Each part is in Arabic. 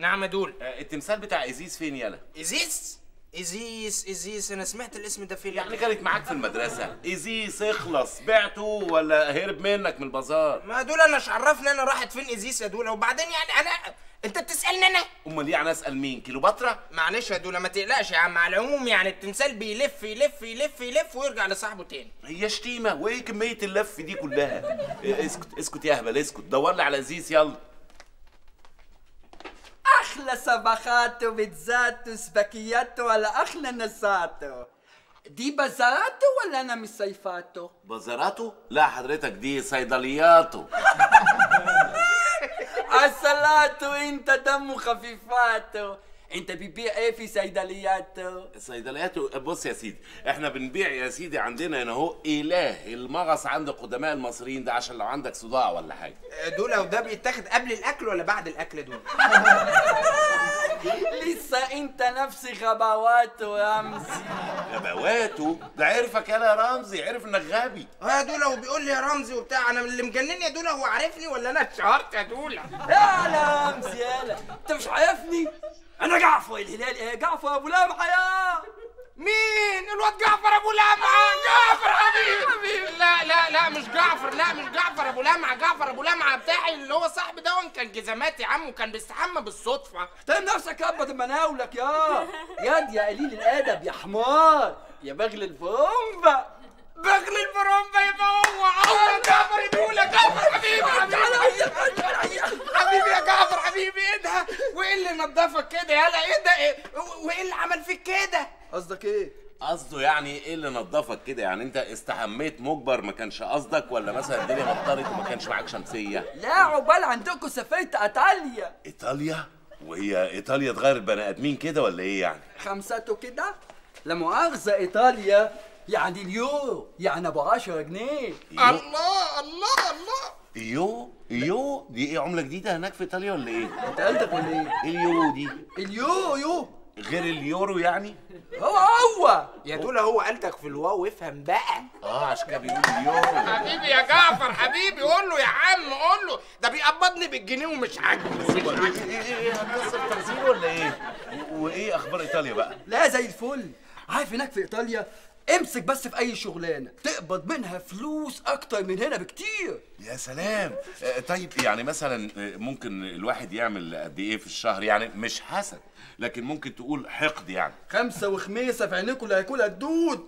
نعم يا دول. التمثال بتاع ازيز فين يالا؟ ازيس انا سمعت الاسم ده فين؟ يعني كانت معاك في المدرسه. ازيز اخلص، بعته ولا هرب منك من البازار؟ ما دول انا مش عرفني انا راحت فين ازيس يا دول، وبعدين يعني انا انت بتسالني انا؟ امال يعني اسال مين؟ كيلوباترا؟ معلش يا دول ما تقلقش يا عم، على العموم يعني التمثال بيلف يلف يلف يلف ويرجع لصاحبه تاني. هي شتيمه وايه كميه اللف دي كلها؟ اسكت اسكت يا هبل اسكت، دور لي على ازيز يلا. احلى سبخاتو بيتزاتو سباكياتو ولا احلى نساتو؟ دي بازاراتو ولا انا مش سيفاتو؟ بازاراته؟ لا حضرتك دي صيدلياته. عسلاتو انت دمه خفيفاتو. انت بتبيع ايه في صيدلياتو؟ صيدلياته بص يا سيدي، احنا بنبيع يا سيدي عندنا هنا اهو اله المغص عند قدماء المصريين، ده عشان لو عندك صداع ولا حاجه. دول وده بيتاخد قبل الاكل ولا بعد الاكل دول؟ لسه انت نفس غباواتو يا رمزي. غباواته؟ ده عرفك يا رمزي، عرف انك غبي. يا دول وبيقول لي يا رمزي وبتاع، انا اللي مجنني يا دول هو عارفني ولا انا اتشهرت يا دول؟ يا رمزي يالا انت مش عارفني؟ انا جعفر الهلالي. ايه جعفر ابو لمعه يا مين؟ الواد جعفر ابو لمعه. جعفر حبيبي. لا مش جعفر، لا مش جعفر ابو لمعه. جعفر ابو لمعه بتاعي اللي هو صاحبي ده كان جزمات يا عم، وكان بيستحمى بالصدفه. احترم نفسك يا ابا مناولك يا قليل الادب يا حمار يا بغل الفرنبه. بغل البرومبا يبقى هو جعفر يقول يا جعفر حبيبي. حبيبي يا جعفر حبيبي. ايه ده؟ وايه اللي نضفك كده يالا؟ ايه ده؟ وايه اللي عمل فيك كده؟ قصدك ايه؟ قصده يعني ايه اللي نضفك كده؟ يعني انت استحميت مجبر ما كانش قصدك، ولا مثلا الدنيا مطرت وما كانش معاك شمسيه؟ لا عقبال عندكم سافرت ايطاليا. ايطاليا؟ وهي ايطاليا تغير البني ادمين كده ولا ايه يعني؟ خمساته كده؟ لا مؤاخذه ايطاليا يعني اليورو، يعني ابو 10 جنيه. الله. ايو دي ايه؟ عمله جديده هناك في ايطاليا ولا ايه؟ انت قلتك ولا ايه؟ اليورو دي اليورو غير اليورو يعني؟ هو يا دول هو قالتك في الواو افهم بقى. عشان كده بيقول اليورو. حبيبي يا جعفر حبيبي، قول له يا عم، قول له ده بيقبضني بالجنيه ومش عاجبه. ايه هتصرف تمثيل ولا ايه؟ وايه اخبار ايطاليا بقى؟ لا زي الفل. عارف هناك في ايطاليا امسك بس في اي شغلانه تقبض منها فلوس اكتر من هنا بكتير. يا سلام. طيب يعني مثلا ممكن الواحد يعمل قد ايه في الشهر؟ يعني مش حسد لكن ممكن تقول حقد يعني. 5 وخميسه في عينيكوا اللي هياكلها الدود.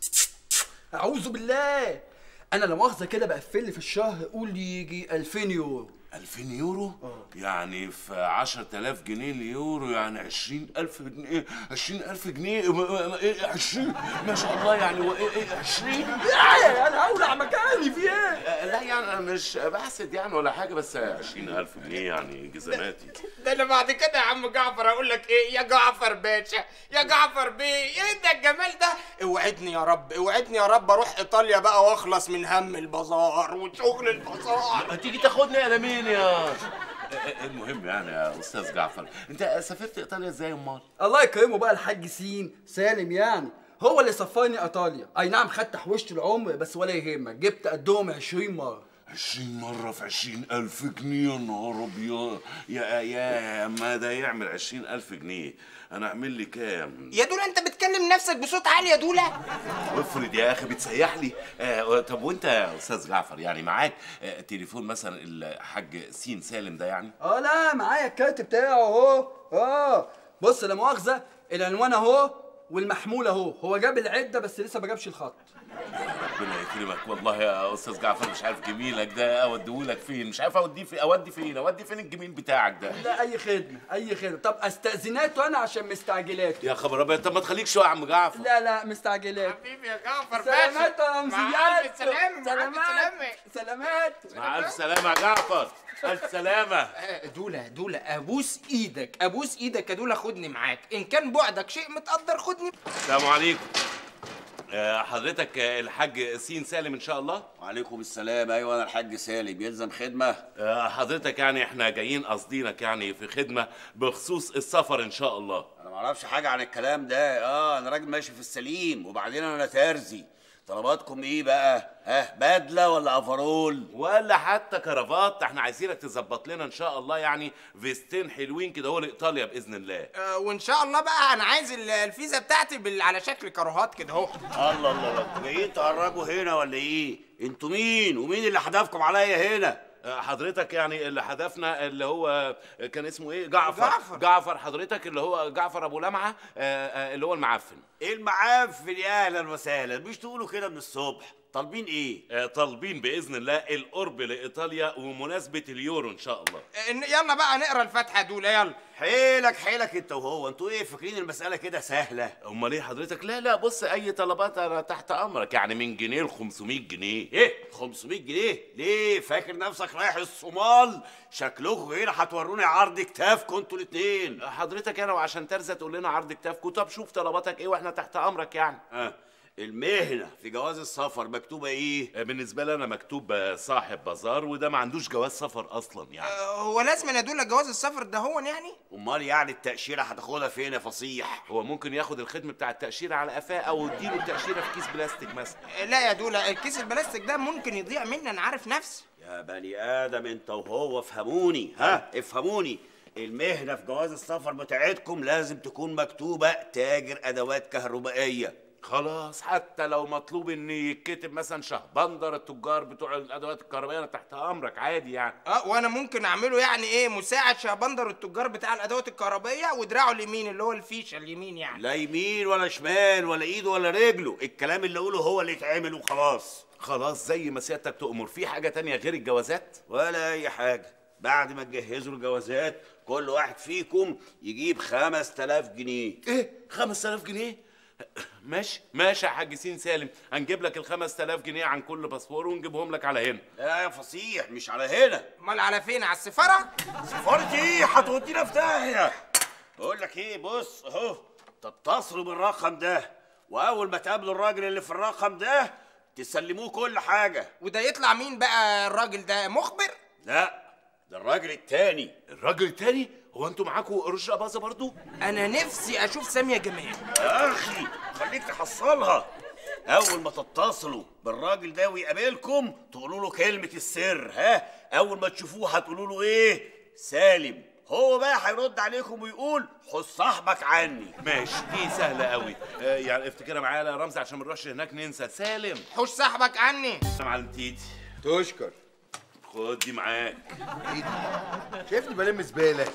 اعوذ بالله. انا لا مؤاخذه كده بقفل لي في الشهر قول لي يجي 2000 يورو. 2000 يورو؟ يعني في 10000 جنيه اليورو يعني 20000 جنيه. 20000 جنيه ايه 20 ما شاء الله يعني. وايه 20؟ انا اولع مكاني في ايه؟ لا يعني انا مش بحسد يعني ولا حاجه، بس 20000 جنيه يعني جزماتي. ده انا بعد كده يا عم جعفر اقول لك ايه؟ يا جعفر باشا، يا جعفر بيه، ايه ده الجمال ده؟ اوعدني يا رب، اوعدني يا رب اروح ايطاليا بقى واخلص من هم البازار وشغل البازار. تيجي تاخدني انا مين يا المهم يعني يا استاذ جعفر، انت سافرت ايطاليا ازاي امال؟ الله يكرمه بقى الحاج سالم يعني هو اللي سفرني ايطاليا. اي نعم خدت تحويشة العمر بس ولا يهمك، جبت قدهم 20 مرة. 20 مرة في 20000 جنيه؟ يا نهار ابيض. يا ما ده يعمل 20000 جنيه، انا اعمل لي كام؟ يا دولا انت بتكلم نفسك بصوت عالي يا دولا. وافرض يا اخي بتسيح لي. طب وانت يا استاذ جعفر يعني معاك تليفون مثلا الحاج سالم ده يعني؟ لا معايا الكارت بتاعه اهو. بص لا مؤاخذة العنوان اهو والمحمول اهو. هو جاب العدة بس لسه ما جابش الخط. ربنا يكرمك والله يا استاذ جعفر. مش عارف جميلك ده اوديهولك فين، مش عارف اودي فين الجميل بتاعك ده. لا اي خدمه. طب استاذناته انا عشان مستعجلاته. يا خبر ابيض. طب ما تخليك شويه يا عم جعفر. لا مستعجلاته. حبيبي يا جعفر باشا. سلامات يا رمزيات. سلامات. مع الف سلامه يا جعفر. الف سلامه. دولا ابوس ايدك يا دولا، خدني معاك. ان كان بعدك شيء متقدر خدني. السلام عليكم. حضرتك الحاج سالم ان شاء الله؟ وعليكم السلام. ايوه انا الحاج سالم. يلزم خدمه؟ حضرتك يعني احنا جايين قاصدينك يعني في خدمه بخصوص السفر ان شاء الله. انا ما اعرفش حاجه عن الكلام ده. انا راجل ماشي في السليم، وبعدين انا ترزي. طلباتكم ايه بقى؟ بدله ولا افرول؟ ولا حتى كرافات. احنا عايزينك تظبط لنا ان شاء الله يعني فيستين حلوين كده هو لايطاليا باذن الله. وان شاء الله بقى انا عايز الفيزا بتاعتي على شكل كاروهات كده اهو. الله الله الله، انتوا جايين تهرجوا هنا ولا ايه؟ انتوا مين ومين اللي حدفكم عليا هنا؟ حضرتك يعني اللي هدفنا اللي هو كان اسمه ايه؟ جعفر حضرتك اللي هو جعفر ابو لمعه، اللي هو المعفن. ايه المعفن؟ يا اهلا وسهلا، مش تقولوا كده من الصبح؟ طالبين ايه؟ طالبين باذن الله القرب لايطاليا ومناسبه اليورو ان شاء الله. يلا بقى نقرا الفاتحه دول يلا. حيلك انت وهو، انتوا ايه فاكرين المساله كده سهله؟ امال ايه حضرتك؟ لا بص، اي طلبات انا تحت امرك، يعني من جنيه ل 500 جنيه. ايه 500 جنيه؟ ليه فاكر نفسك رايح الصومال؟ شكلكم هنا هتوروني عرض كتافكم انتوا الاثنين. حضرتك انا وعشان ترزق تقول لنا عرض كتافكم؟ طب شوف طلباتك ايه واحنا تحت امرك يعني. المهنة في جواز السفر مكتوبة ايه؟ بالنسبة لي انا مكتوب صاحب بازار، وده ما عندوش جواز سفر اصلا يعني. هو لازم انا ادول جواز السفر ده هو يعني؟ امال يعني التأشيرة هتاخدها فين يا فصيح؟ هو ممكن ياخد الخدمة بتاع التأشيرة على قفاه، او اديله التأشيرة في كيس بلاستيك مثلا. لا يا دولة، الكيس البلاستيك ده ممكن يضيع مني، انا عارف نفسي. يا بني ادم انت وهو افهموني، افهموني. المهنة في جواز السفر بتاعتكم لازم تكون مكتوبة تاجر ادوات كهربائية. خلاص، حتى لو مطلوب ان يتكتب مثلا شهبندر التجار بتوع الادوات الكهربائيه، انا تحت امرك عادي يعني. وانا ممكن اعمله يعني ايه، مساعد شهبندر التجار بتاع الادوات الكهربائيه، ودراعه اليمين اللي هو الفيشه اليمين يعني. لا يمين ولا شمال ولا ايده ولا رجله، الكلام اللي اقوله هو اللي يتعمل وخلاص. خلاص زي ما سيادتك تؤمر. في حاجه تانية غير الجوازات؟ ولا اي حاجه. بعد ما تجهزوا الجوازات كل واحد فيكم يجيب 5000 جنيه. ايه 5000 جنيه؟ ماشي يا حاج سين سالم، هنجيب لك ال 5000 جنيه عن كل باسبور ونجيبهم لك على هنا. لا يا فصيح، مش على هنا. امال على فين؟ على السفاره؟ سفاره ايه؟ هتودينا في داهيه. بقول لك ايه، بص اهو، تتصلوا بالرقم ده، واول ما تقابلوا الراجل اللي في الرقم ده تسلموه كل حاجه. وده يطلع مين بقى الراجل ده؟ مخبر؟ لا، ده الراجل التاني. الراجل التاني؟ هو انتوا معاكوا قروش باظه برضو؟ انا نفسي اشوف ساميه جمال. يا اخي خليك تحصلها. اول ما تتصلوا بالراجل ده ويقابلكم تقولوا له كلمه السر. اول ما تشوفوه هتقولوا له ايه؟ سالم. هو بقى هيرد عليكم ويقول خد صاحبك عني. ماشي، دي سهله قوي. يعني افتكرها معايا يا رمزي عشان ما نروحش هناك ننسى. سالم حوش صاحبك عني. يا معلم تيتي. تشكر. خد دي معاك. ايه دي؟ شايفني بلم زباله.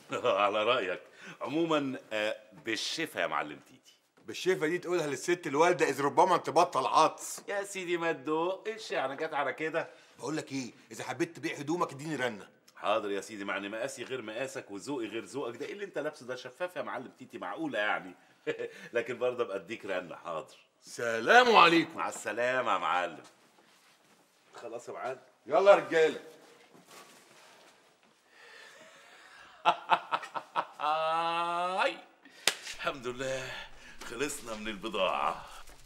على رايك. عموما بالشفا يا معلم تيتي. بالشفا دي تقولها للست الوالده اذ ربما تبطل عطس. يا سيدي ما تدوقش، يعني جت على كده. بقول لك ايه، اذا حبيت تبيع هدومك اديني رنه. حاضر يا سيدي، معني مقاسي غير مقاسك وذوقي غير ذوقك. ده ايه اللي انت لابسه ده؟ شفاف يا معلم تيتي، معقوله يعني؟ لكن برضه ابقى اديك رنه. حاضر. سلام عليكم. مع السلامه يا معلم. خلاص يا معلم. يلا يا رجاله. الحمد لله خلصنا من البضاعة.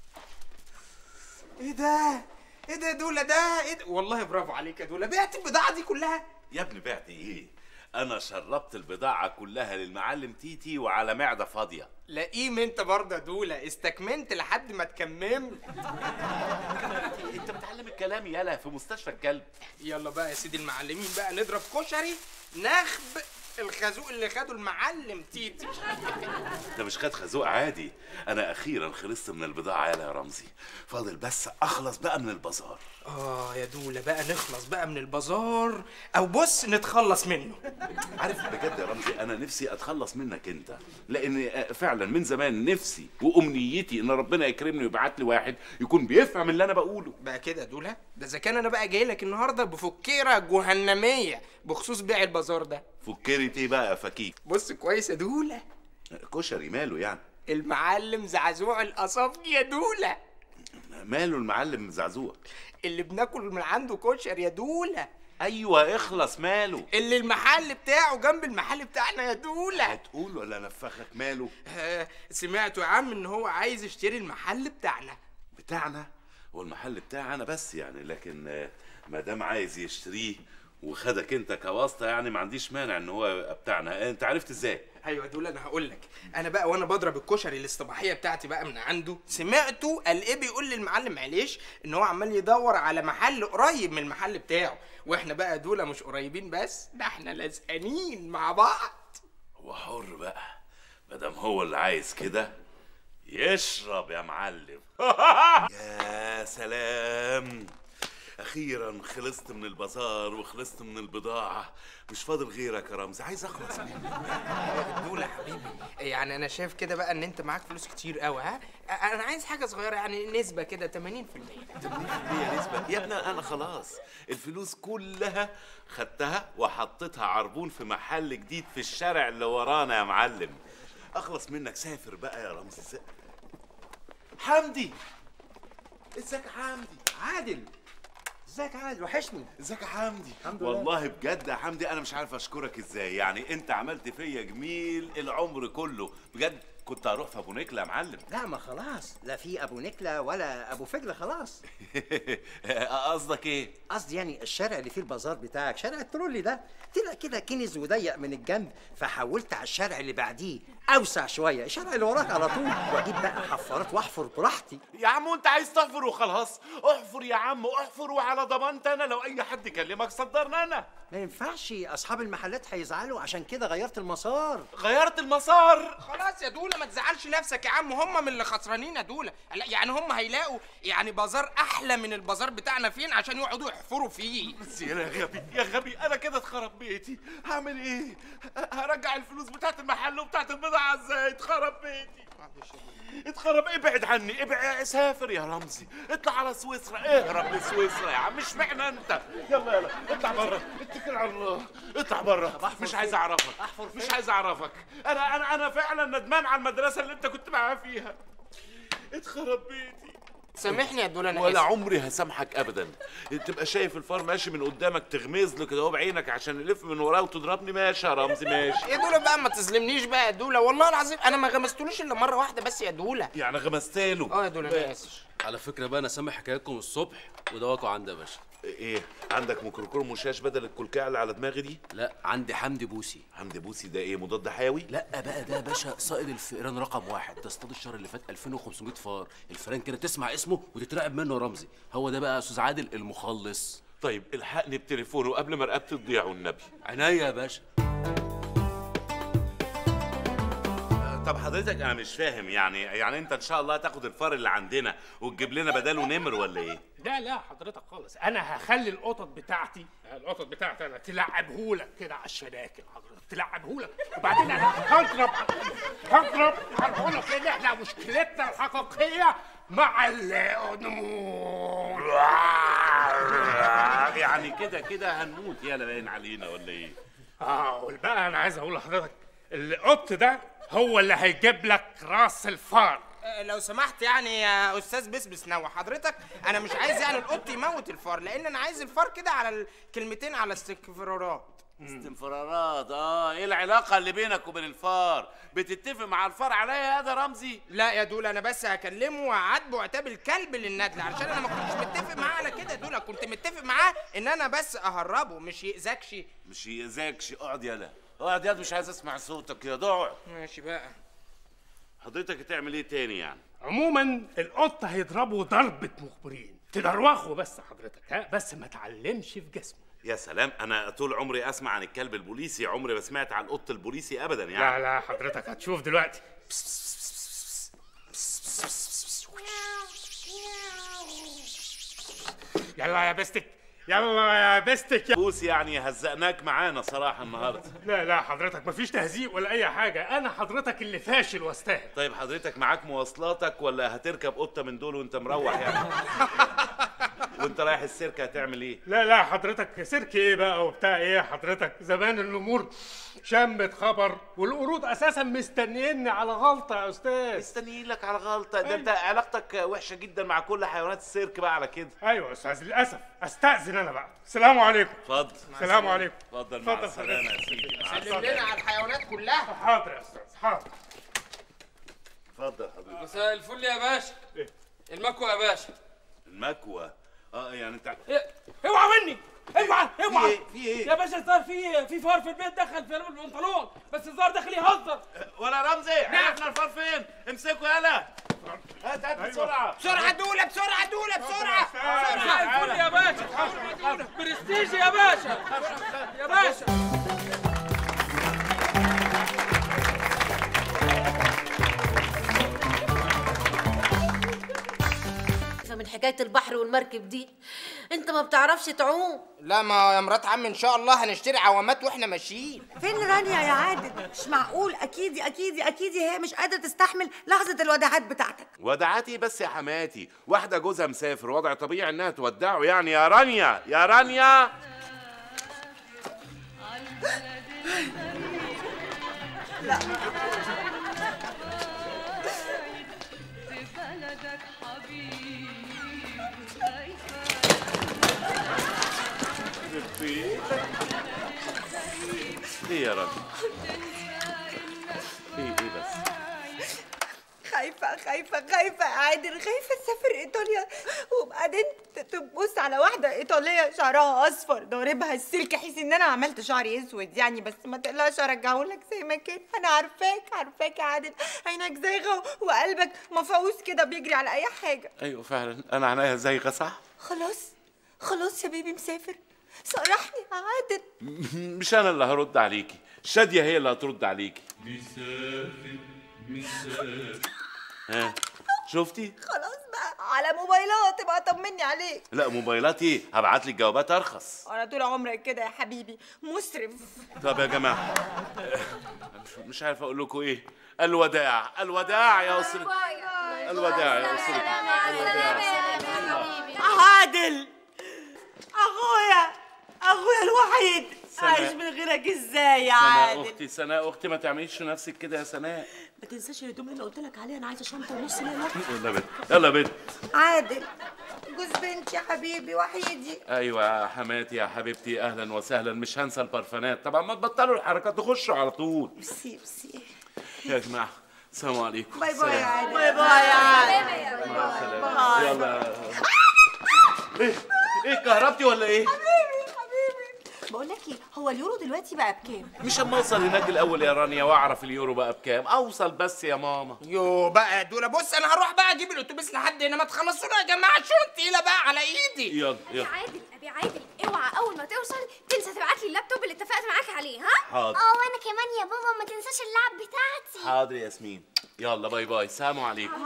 ايه ده يا دولة؟ ده ايه ده؟ والله برافو عليك يا دولة، بعت البضاعة دي كلها؟ يا ابني بعت ايه؟ انا شربت البضاعة كلها للمعلم تيتي وعلى معدة فاضية. لئيم انت برضه يا دولة، استكمنت لحد ما تكممت. انت بتعلم الكلام يالا في مستشفى الكلب. يلا بقى يا سيدي المعلمين بقى نضرب كشري نخب الخازوق اللي خده المعلم تيتي. ده مش خد خازوق عادي، انا اخيرا خلصت من البضاعة يالا يا رمزي، فاضل بس اخلص بقى من البازار. يا دولة بقى نخلص بقى من البازار، او بص نتخلص منه. عارف بجد يا رمزي انا نفسي اتخلص منك انت، لان فعلا من زمان نفسي وامنيتي ان ربنا يكرمني ويبعت لي واحد يكون بيفهم اللي انا بقوله. بقى كده يا دولة؟ ده اذا كان انا بقى جاي لك النهارده بفكيره جهنميه بخصوص بيع البازار ده. فكرة ايه بقى يا فكيك؟ بص كويس يا دولة، كشري ماله يعني؟ المعلم زعزوع القصافجي يا دولة. ماله المعلم زعزوع؟ اللي بناكل من عنده كشري يا دولة. ايوه اخلص، ماله؟ اللي المحل بتاعه جنب المحل بتاعنا يا دولة. هتقول ولا نفخك؟ ماله؟ سمعتوا يا عم ان هو عايز يشتري المحل بتاعنا. بتاعنا؟ هو المحل بتاعنا بس يعني، لكن ما دام عايز يشتريه وخدك انت كواسطه، يعني ما عنديش مانع ان هو يبقى بتاعنا. انت عرفت ازاي؟ ايوه دول انا هقول لك. انا بقى وانا بضرب الكشري الاصطباحيه بتاعتي بقى من عنده، سمعته قال ايه بيقول للمعلم معلش ان هو عمال يدور على محل قريب من المحل بتاعه، واحنا بقى دول مش قريبين بس، ده احنا لازقانين مع بعض. هو حر بقى، مادام هو اللي عايز كده يشرب يا معلم. يا سلام، اخيرا خلصت من البازار وخلصت من البضاعه، مش فاضل غيرك يا رمزي، عايز اخلص منك. دول يا حبيبي، يعني انا شايف كده بقى ان انت معاك فلوس كتير قوي. ها انا عايز حاجه صغيره، يعني نسبه كده 80%. 80% نسبه يا ابني؟ انا خلاص الفلوس كلها خدتها وحطيتها عربون في محل جديد في الشارع اللي ورانا يا معلم. اخلص منك، سافر بقى يا رمزي. حمدي، ازيك يا حمدي؟ عادل، ازيك يا عادل؟ وحشني. ازيك يا حمدي؟ الحمد لله. والله بجد يا حمدي انا مش عارف اشكرك ازاي، يعني انت عملت فيا جميل العمر كله بجد. كنت هروح في ابو نكله يا معلم. لا ما خلاص، لا في ابو نكله ولا ابو فجله خلاص. قصدك ايه؟ قصدي يعني الشارع اللي فيه البازار بتاعك، شارع الترولي ده، طلع كده كنز وضيق من الجنب، فحولت على الشارع اللي بعديه اوسع شويه، الشارع اللي وراك على طول، واجيب بقى حفارات واحفر براحتي. يا عم وانت عايز تحفر وخلاص؟ احفر يا عم احفر، وعلى ضمانتي انا، لو اي حد كلمك صدرنا انا. ما ينفعش، اصحاب المحلات هيزعلوا، عشان كده غيرت المسار. غيرت المسار؟ خلاص يا دوله ما تزعلش نفسك يا عم، هم من اللي خسرانين يا دوله. يعني هم هيلاقوا يعني بازار احلى من البازار بتاعنا فين عشان يقعدوا يحفروا فيه. بس يا غبي يا غبي، انا كده اتخرب بيتي، هعمل ايه؟ هرجع الفلوس بتاعت المحل وبتاعت البضاعه ازاي؟ اتخرب بيتي. اتخرب. ابعد عني، ابعد، سافر يا رمزي، اطلع على سويسرا، اهرب لسويسرا يا عم، مش معنى انت. يلا اطلع بره، اتكل على الله، اطلع بره، مش عايز اعرفك، مش عايز اعرفك. انا فعلا ندمان على المدرسه اللي انت كنت معايا فيها. اتخرب بيتي. سامحني يا دوله، انا ولا آسف. عمري هسامحك ابدا. تبقى شايف الفار ماشي من قدامك تغمز له كده اهو بعينك عشان يلف من وراه وتضربني؟ ماشي يا رمزي ماشي. يا دوله بقى ما تظلمنيش بقى يا دوله، والله العظيم انا ما غمستلوش الا مره واحده بس يا دوله. يعني غمزتله؟ يا دوله انا اسف. على فكرة بقى أنا سامع حكايتكم الصبح ودواكوا عندي يا باشا. ايه عندك؟ ميكروكروم وشاش بدل الكلكعه اللي على دماغي دي؟ لا عندي حمدي بوسي. حمدي بوسي ده ايه، مضاد حيوي؟ لا بقى ده يا باشا صائد الفئران رقم 1، تصطاد الشهر اللي فات 2500 فار، الفئران كده تسمع اسمه وتترعب منه يا رمزي. هو ده بقى يا استاذ عادل المخلص. طيب الحقني بتليفونه قبل ما رقبتي تضيع والنبي. عينيا يا باشا. طب حضرتك انا مش فاهم، يعني انت ان شاء الله هتاخد الفار اللي عندنا وتجيب لنا بداله نمر ولا ايه؟ لا حضرتك خالص، انا هخلي القطط بتاعتي انا تلعبهولك كده على الشناكل، حضرتك تلعبهولك، وبعدين انا هضرب هقولك ان احنا مشكلتنا الحقيقيه مع النمور. يعني كده هنموت يالا باين علينا ولا ايه؟ والبقى انا عايز اقول لحضرتك القط ده هو اللي هيجيب لك راس الفار. لو سمحت يعني يا استاذ بسبس نوع حضرتك، انا مش عايز يعني القط يموت الفار، لان انا عايز الفار كده على الكلمتين، على استنفرارات. استنفرارات؟ ايه العلاقه اللي بينك وبين الفار؟ بتتفق مع الفار عليا يا ده رمزي؟ لا يا دولا، انا بس هكلمه وهعاتبه عتاب الكلب للندل، علشان انا ما كنتش متفق معاه على كده يا دولا، كنت متفق معاه ان انا بس اهربه مش يأذكش. مش يأذكش؟ اقعد يالا، اقعد يالا، مش عايز اسمع صوتك يا ضاع. ماشي بقى. حضرتك هتعمل ايه تاني يعني؟ عموما القط هيضربه ضربة مخبرين، تدروخه بس حضرتك، بس ما تعلمش في جسمه. يا سلام، انا طول عمري اسمع عن الكلب البوليسي، عمري ما سمعت عن القط البوليسي ابدا يعني. لا حضرتك هتشوف دلوقتي. يلا يا بستك، يلا يا بستك يا بوسي، يعني هزقناك معانا صراحه النهارده. لا حضرتك مفيش تهزيق ولا اي حاجه، انا حضرتك اللي فاشل واستاهل. طيب حضرتك معاك مواصلاتك ولا هتركب قطه من دول وانت مروح يعني؟ وانت رايح السيرك هتعمل ايه؟ لا حضرتك سيرك ايه بقى وبتاع ايه حضرتك، زمان الامور شمت خبر والقرود اساسا مستنيني على غلطه يا استاذ. مستنيين لك على غلطه؟ ده انت علاقتك وحشه جدا مع كل حيوانات السيرك بقى على كده. ايوه يا استاذ، للاسف استاذن انا بقى. السلام عليكم. اتفضل. السلام عليكم. اتفضل مع السلامه يا سيدي. سلم لنا على الحيوانات كلها. حاضر يا استاذ، حاضر. اتفضل حضرتك. مساء الفل يا باشا. المكوى يا باشا. المكوى؟ يعني انت اوعى مني، اوعى اوعى. في ايه؟ يا باشا الظاهر في فار في البيت دخل في البنطلون، بس الظاهر داخل يهزر. ولا رمزي عرفنا الفار فين؟ امسكوا يلا. هات بسرعه بسرعه دوله بسرعه دوله بسرعه زي الفل يا باشا، برستيج يا باشا يا باشا. من حكايه البحر والمركب دي انت ما بتعرفش تعوم. لا ما يا مرات عم ان شاء الله هنشتري عوامات واحنا ماشيين. فين رانيا يا عادل؟ مش معقول، اكيد هي مش قادره تستحمل لحظه الوداعات بتاعتك. ودعاتي بس يا حماتي، واحده جوزها مسافر وضع طبيعي انها تودعه يعني. يا رانيا يا رانيا. لا ايه يا رانيا؟ ايه بس؟ خايفة يا عادل، خايفة تسافر إيطاليا وبعدين تبص على واحدة إيطالية شعرها أصفر ضاربها السلك، يحس إن أنا عملت شعري أسود يعني. بس ما تقلقش هرجعهولك زي ما كان. أنا عارفاك يا عادل، عينك زايغة وقلبك مفعوص كده بيجري على أي حاجة. ايوه فعلا انا عينيا زايغة صح؟ خلاص يا بيبي مسافر، صرحني يا عادل. مش انا اللي هرد عليكي، شادية هي اللي هترد عليكي. مسافر ها شفتي؟ خلاص بقى على موبايلات تبقى طمني عليك. لا موبايلات ايه؟ هبعت لك جوابات ارخص. انا طول عمرك كده يا حبيبي مسرف. طب يا جماعه مش عارف اقول لكم ايه. الوداع يا اسرتي، الوداع يا اسرتي. عادل اخويا الوحيد، عايش من غيرك ازاي يا عادل؟ سناء اختي ما تعمليش نفسك كده يا سناء. ما تنساش الهدوم اللي قلت لك عليها، انا عايزه شنطه ونص ليله. يلا بنت عادل جوز بنتي يا حبيبي وحيدي. ايوه يا حماتي يا حبيبتي اهلا وسهلا. مش هنسى البرفانات طبعا، ما تبطلوا الحركات تخشوا على طول. ميرسي يا جماعه السلام عليكم. باي باي يا عادل. باي باي يا عادل. مع السلامه. يلا ايه كهربتي ولا ايه؟ بقول لك ايه، هو اليورو دلوقتي بقى بكام؟ مش اما اوصل هناك الاول يا رانيا واعرف اليورو بقى بكام. اوصل بس يا ماما. يو بقى يا دوله، بص انا هروح بقى اجيب الاتوبيس لحد هنا. ما تخلصونا يا جماعه، الشنطه تقيله بقى على ايدي. يلا ابي عادل اوعى اول ما توصل تنسى تبعت لي اللابتوب اللي اتفقت معاك عليه. ها حاضر. وانا كمان يا بابا ما تنساش اللعب بتاعتي. حاضر ياسمين. يلا باي باي. سلام عليكم.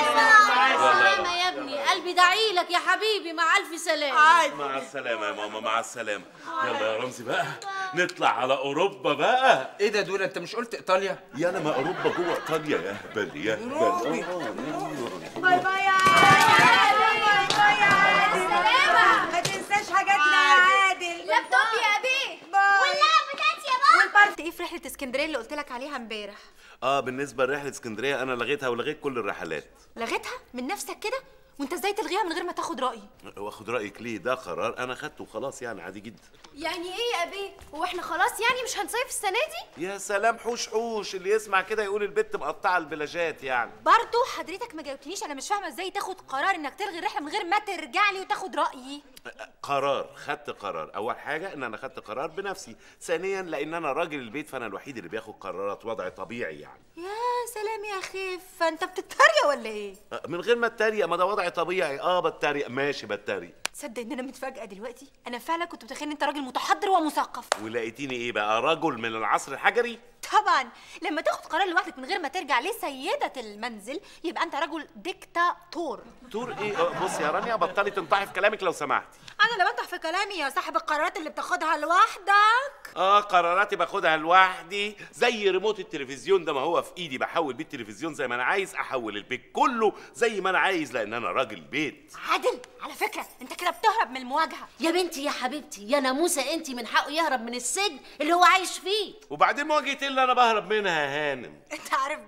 سلامة يا ابني، قلبي داعيلك يا حبيبي. مع الف سلامه. مع السلامه يا ماما. مع السلامه. يلا يا رمزي بقى نطلع على اوروبا بقى. ايه ده دوله، انت مش قلت ايطاليا؟ يا انا ما اوروبا جوه ايطاليا يا هبل يا هبل. باي باي يا عادل. باي باي يا عادل. ما تنساش حاجاتنا يا عادل. لابتوب يا ابي باي. واللعب بتاعتي يا بابا. والبارت ايه في رحله اسكندريه اللي قلت لك عليها امبارح؟ بالنسبه لرحله اسكندريه انا لغيتها ولغيت كل الرحلات. لغيتها من نفسك كده؟ وانت ازاي تلغيها من غير ما تاخد رايي؟ واخد رايك ليه؟ ده قرار انا خدته وخلاص يعني عادي جدا. يعني ايه يا ابي؟ هو احنا خلاص يعني مش هنصيف السنه دي؟ يا سلام حوش اللي يسمع كده يقول البت مقطعه البلاجات يعني. برضه حضرتك ما جاوبتنيش. انا مش فاهمه ازاي تاخد قرار انك تلغي الرحله من غير ما ترجع لي وتاخد رايي. خدت قرار. اول حاجه ان انا خدت قرار بنفسي، ثانيا لان انا راجل البيت فانا الوحيد اللي بياخد قرارات. وضع طبيعي يعني. يا سلام يا خيف، انت بتتريق ولا ايه؟ من غير ما اتريق، ما ده وضع طبيعي. بتريق ماشي بتريق. تصدق ان انا متفاجئه دلوقتي؟ انا فعلا كنت متخيل ان انت راجل متحضر ومثقف. ولقيتيني ايه بقى؟ رجل من العصر الحجري؟ طبعا لما تاخد قرار لوحدك من غير ما ترجع لسيده المنزل يبقى انت رجل ديكتاتور. تور ايه؟ بص يا رانيا بطلي تنطحي في كلامك لو سمحتي. انا اللي بنطح في كلامي يا صاحب القرارات اللي بتاخدها لوحدك. قراراتي باخدها لوحدي زي ريموت التلفزيون ده، ما هو في ايدي بحول بيه التلفزيون زي ما انا عايز، احول البيت كله زي ما انا عايز لان انا راجل بيت. عادل على فكره انت كده بتهرب من المواجهه. يا بنتي يا حبيبتي يا ناموسه، انت من حقه يهرب من السجن اللي هو عايش فيه. وبعدين مواجهه اللي انا بهرب منها يا هانم. انت عارف بقى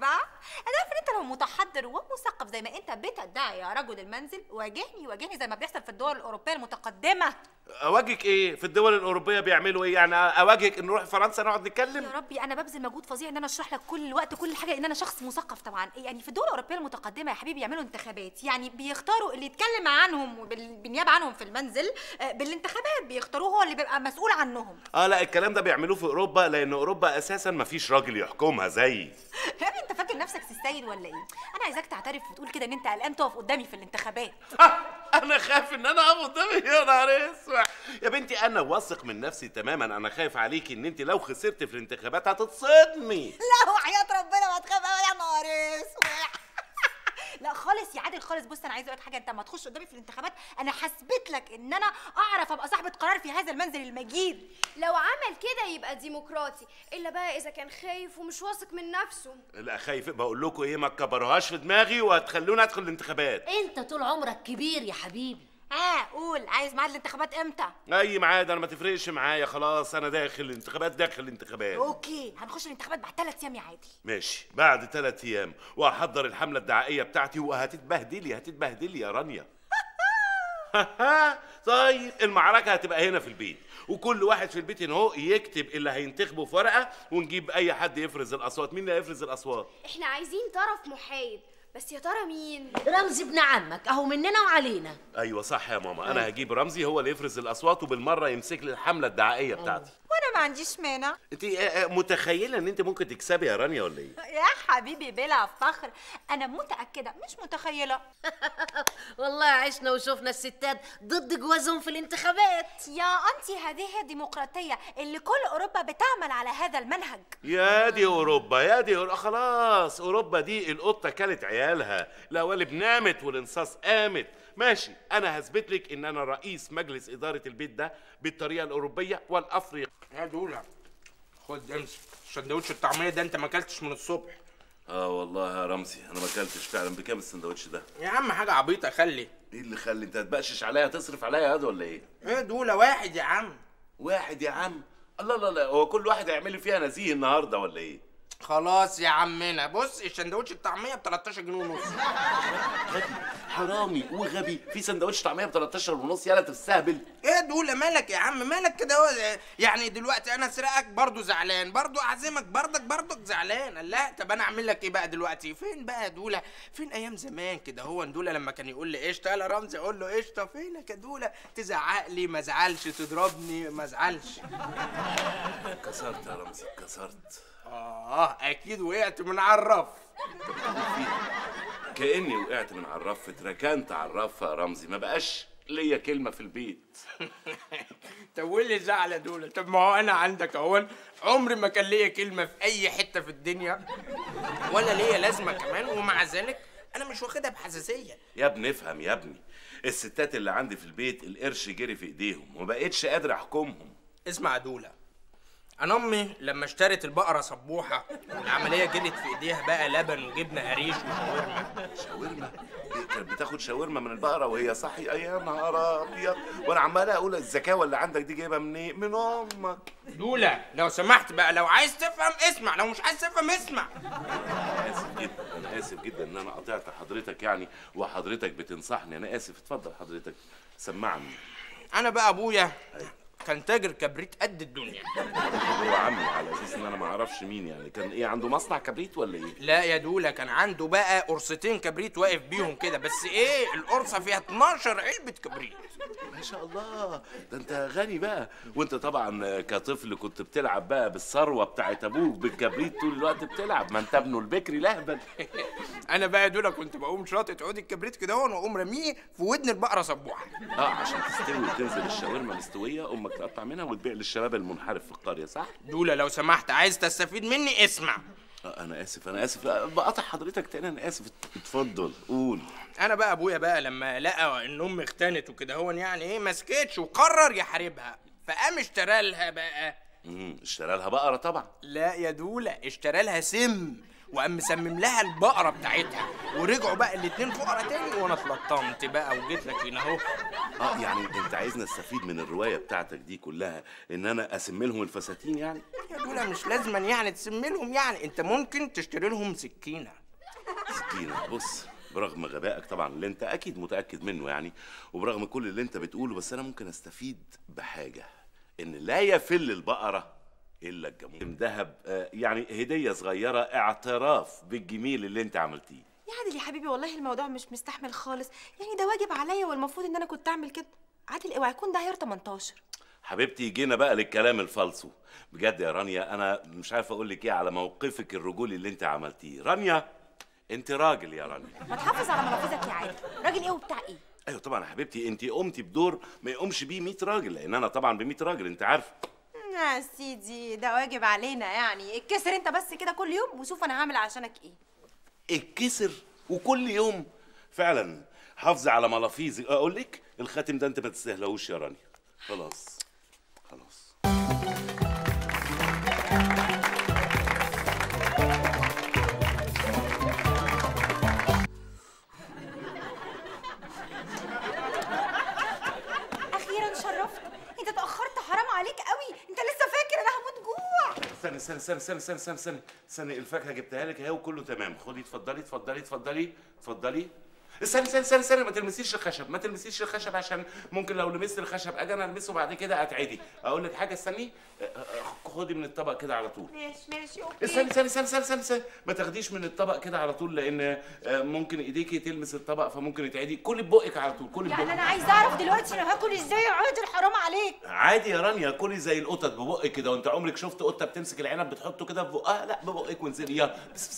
انا عارفه ان انت لو متحضر ومثقف زي ما انت بتدعي يا رجل المنزل، واجهني زي ما بيحصل في الدول الاوروبيه المتقدمه. اواجهك ايه؟ في الدول الاوروبيه بيعملوا ايه؟ يعني اواجهك نروح فرنسا نقعد نتكلم؟ يا ربي انا ببذل مجهود فظيع ان انا اشرح لك كل الوقت كل حاجه، لان انا شخص مثقف طبعا. يعني في الدول الاوروبيه المتقدمه يا حبيبي يعملوا انتخابات، يعني بيختاروا اللي يتكلم عنهم بالنيابه عنهم في المنزل بالانتخابات، بيختاروه هو اللي بيبقى مسؤول عنهم. لا الكلام ده بيعملوه في اوروبا، لان اوروبا اساسا ما فيش راجل يحكمها زي. يا ابني انت فاكر نفسك سيد ولا ايه؟ انا عايزاك تعترف وتقول كده ان انت قلقان تقف قدامي في الانتخابات. انا خايف ان انا اقف قدامي؟ يا نهار اسود يا بنتي، انا واثق من نفسي تماما. انا خايف عليكي ان انت لو خسرت في الانتخابات هتتصدمي. لا وحياة ربنا ما تخاف قوي يا نهار اسود. لا خالص يا عادل خالص. بص انا عايزه اقول لك حاجه، انت ما تخش قدامي في الانتخابات انا هثبت لك ان انا اعرف ابقى صاحبه قرار في هذا المنزل المجيد. لو عمل كده يبقى ديمقراطي، الا بقى اذا كان خايف ومش واثق من نفسه. لا خايف؟ بقول لكم ايه، ما تكبروهاش في دماغي وهتخلوني ادخل الانتخابات. انت طول عمرك كبير يا حبيبي. قول عايز ميعاد الانتخابات امتى؟ اي ميعاد، انا ما تفرقش معايا، خلاص انا داخل الانتخابات داخل الانتخابات. اوكي هنخش الانتخابات بعد 3 ايام يا عادل. ماشي بعد 3 ايام، وهحضر الحمله الدعائيه بتاعتي، وهتتبهدلي يا رانيا. طيب المعركه هتبقى هنا في البيت، وكل واحد في البيت هنا هو يكتب اللي هينتخبه في ورقه، ونجيب اي حد يفرز الاصوات. مين اللي هيفرز الاصوات؟ احنا عايزين طرف محايد، بس يا ترى مين؟ رمزي ابن عمك اهو مننا وعلينا. ايوه صح يا ماما، انا هجيب رمزي هو اللي يفرز الاصوات، وبالمره يمسك لي الحمله الدعائيه بتاعتي. وانا ما عنديش مانع. انت متخيله ان انت ممكن تكسبي يا رانيا ولا ايه؟ يا حبيبي بلا فخر، انا متاكده مش متخيله. والله عشنا وشوفنا الستات ضد جوازهم في الانتخابات. يا انتي هذه هي الديمقراطيه اللي كل اوروبا بتعمل على هذا المنهج. يا دي اوروبا يا دي أوروبا. خلاص اوروبا دي القطه كلت عيالها، القوالب نامت والانصاص قامت. ماشي انا هثبت لك ان انا رئيس مجلس اداره البيت ده بالطريقه الاوروبيه والافريقيه. يا دولا خد امسك سندوتش الطعميه ده، انت ما اكلتش من الصبح. والله يا رمزي انا ما اكلتش فعلا. بكام السندوتش ده؟ يا عم حاجه عبيطه. خلي ايه اللي خلي؟ انت هتبقشش عليا، تصرف عليا يا ولا ايه؟ ايه دولا؟ واحد يا عم. واحد يا عم؟ الله لا هو كل واحد هيعمل لي فيها نزيه النهارده ولا ايه؟ خلاص يا عمنا بص، السندوتش الطعميه ب 13 جنيه ونص. غبي حرامي وغبي، في سندوتش طعميه ب 13 ونص؟ يالا تستهبل. ايه دولا مالك يا عم؟ مالك كده؟ يعني دلوقتي انا اسرقك برضو زعلان، برضو اعزمك برضك زعلان. لا طب انا اعمل لك ايه بقى دلوقتي؟ فين بقى يا دولا؟ فين ايام زمان كده؟ هو دولا لما كان يقول لي قشطه يا رمزي اقول له قشطه. فينك يا دولا؟ تزعق لي ما ازعلش، تضربني ما ازعلش. كسرت يا رمزي كسرت. اكيد وقعت من على الرف. كأني وقعت من على الرف، اتركنت على الرف يا رمزي، ما بقاش ليا كلمه في البيت. طب وايه اللي زعل يا دولا؟ طب ما هو انا عندك اهون، عمري ما كان ليا كلمه في اي حته في الدنيا ولا ليا لازمه كمان، ومع ذلك انا مش واخدها بحساسيه. يا ابني افهم يا ابني، الستات اللي عندي في البيت القرش جري في ايديهم وما بقتش قادر احكمهم. اسمع يا دولا، انا امي لما اشترت البقره سبوحه والعمليه جرت في ايديها بقى لبن وجبنه قريش وشاورما. شاورما؟ إيه كانت بتاخد شاورما من البقره وهي صحي؟ يا نهار ابيض، وانا عمال اقول الذكاوه اللي عندك دي جايبها منين؟ من امك. دولا لو سمحت بقى، لو عايز تفهم اسمع، لو مش عايز تفهم اسمع. انا اسف جدا، انا اسف جدا ان انا قطعت حضرتك يعني، وحضرتك بتنصحني. انا اسف، اتفضل حضرتك سمعني. انا بقى ابويا كان تاجر كبريت قد الدنيا. هو عمي على اساس ان انا ما اعرفش مين يعني، كان ايه عنده مصنع كبريت ولا ايه؟ لا يا دولا كان عنده بقى قرصتين كبريت واقف بيهم كده، بس ايه القرصه فيها 12 علبه كبريت. ما شاء الله، ده انت غني بقى. وانت طبعا كطفل كنت بتلعب بقى بالثروه بتاعت ابوك بالكبريت طول الوقت بتلعب، ما انت ابنه البكري لهبل. انا بقى يا دولا كنت بقوم شاطط عود الكبريت كده واقوم راميه في ودن البقره سبوحه. عشان تستوي وتنزل الشاورما مستويه، امك تقطع منها وتبيع للشباب المنحرف في القريه، صح؟ دولا لو سمحت عايز تستفيد مني اسمع. انا اسف بقطع حضرتك تاني، انا اسف. اتفضل قول. انا بقى ابويا بقى لما لقى ان امي اختنت وكده هو يعني ايه ما سكتش وقرر يحاربها، فقام اشترى لها بقى اشترى لها بقره طبعا. لا يا دولا اشترى لها سم، وقام مسمم لها البقره بتاعتها، ورجعوا بقى الاتنين فقرا تاني، وانا اتلطمت بقى وجيت لك هنا اهو. يعني انت عايزني استفيد من الروايه بتاعتك دي كلها ان انا اسم لهم الفساتين يعني؟ يا دولا مش لازما يعني تسم لهم، يعني انت ممكن تشتري لهم سكينه. اختينا بص، برغم غبائك طبعا اللي انت اكيد متاكد منه يعني، وبرغم كل اللي انت بتقوله، بس انا ممكن استفيد بحاجه، ان لا يفل البقره الا الجمهور. ذهب يعني هديه صغيره اعتراف بالجميل اللي انت عملتيه. يا عادل يا حبيبي والله الموضوع مش مستحمل خالص، يعني ده واجب عليا والمفروض ان انا كنت اعمل كده. عادل اوعى يكون ده عيار 18. حبيبتي جينا بقى للكلام الفالصو. بجد يا رانيا انا مش عارف اقول لك ايه على موقفك الرجولي اللي انت عملتيه. رانيا انت راجل يا رانيا. ما تحافظ على منافذك يا عادل. راجل ايه وبتاع ايه؟ ايوه طبعا يا حبيبتي، انت قمتي بدور ما يقومش بيه 100 راجل، لان انا طبعا ب 100 راجل انت عارفه. يا سيدي ده واجب علينا يعني. اتكسر انت بس كده كل يوم وشوف انا هعمل عشانك ايه. اتكسر وكل يوم؟ فعلا حافظي على ملافيزي. اقول لك الخاتم ده انت ما تستاهلوش يا رانيا. خلاص خلاص. اخيرا شرفت. انت اتاخرت حرام عليك قوي. انت لسه فاكر انا هموت جوع. استني الفاكهه جبتها لك اهي وكله تمام. خدي اتفضلي. استني ما تلمسيش الخشب، ما تلمسيش الخشب، عشان ممكن لو لمست الخشب اجي انا المسه بعد كده اتعدي. اقول لك حاجه، استني خدي من الطبق كده على طول. ماشي اوكي. استني ما تاخديش من الطبق كده على طول، لان ممكن ايديكي تلمس الطبق فممكن يتعدي. كلي ببقك على طول، كلي ببقك. يعني انا عايزه اعرف دلوقتي انا هاكل ازاي يا عادل؟ حرام عليك. عادي يا رانيا، كلي زي القطط ببقك كده. وانت عمرك شفت قطه بتمسك العنب بتحطه كده في بقها؟ لا، ببقك وانزلي. يلا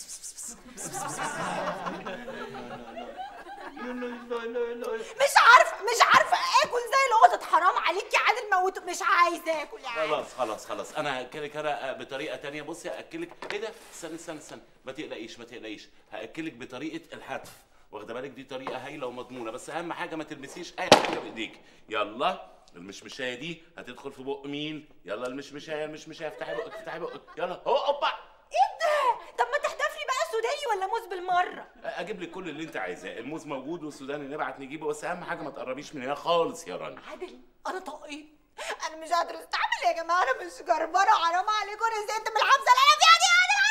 مش عارفه اكل زي القطط. حرام عليك يا عادل، موت. مش عايزه اكل يا عادل. خلاص انا هاكلك انا بطريقه تانية. بصي هاكلك. ايه ده؟ استني ما تقلقيش. هاكلك بطريقه الحتف، واخده بالك؟ دي طريقه هايله ومضمونه، بس اهم حاجه ما تلمسيش اي حاجه بايديك. يلا المشمشايه دي هتدخل في بق مين؟ يلا المشمشايه افتحي بقك يلا. هوبا. ايه ده؟ طب ما تحدف لي بقى سوداني ولا موز بالمره؟ اجيب لك كل اللي انت عايزاه. الموز موجود والسوداني نبعت نجيبه، بس اهم حاجه ما تقربيش من هنا خالص يا رانيا. عادل انا طاقي، انا مش قادره استحمل يا جماعه. انا مش جربانه. حرام عليكم. انا زهقت من الحبسه اللي انا فيها دي.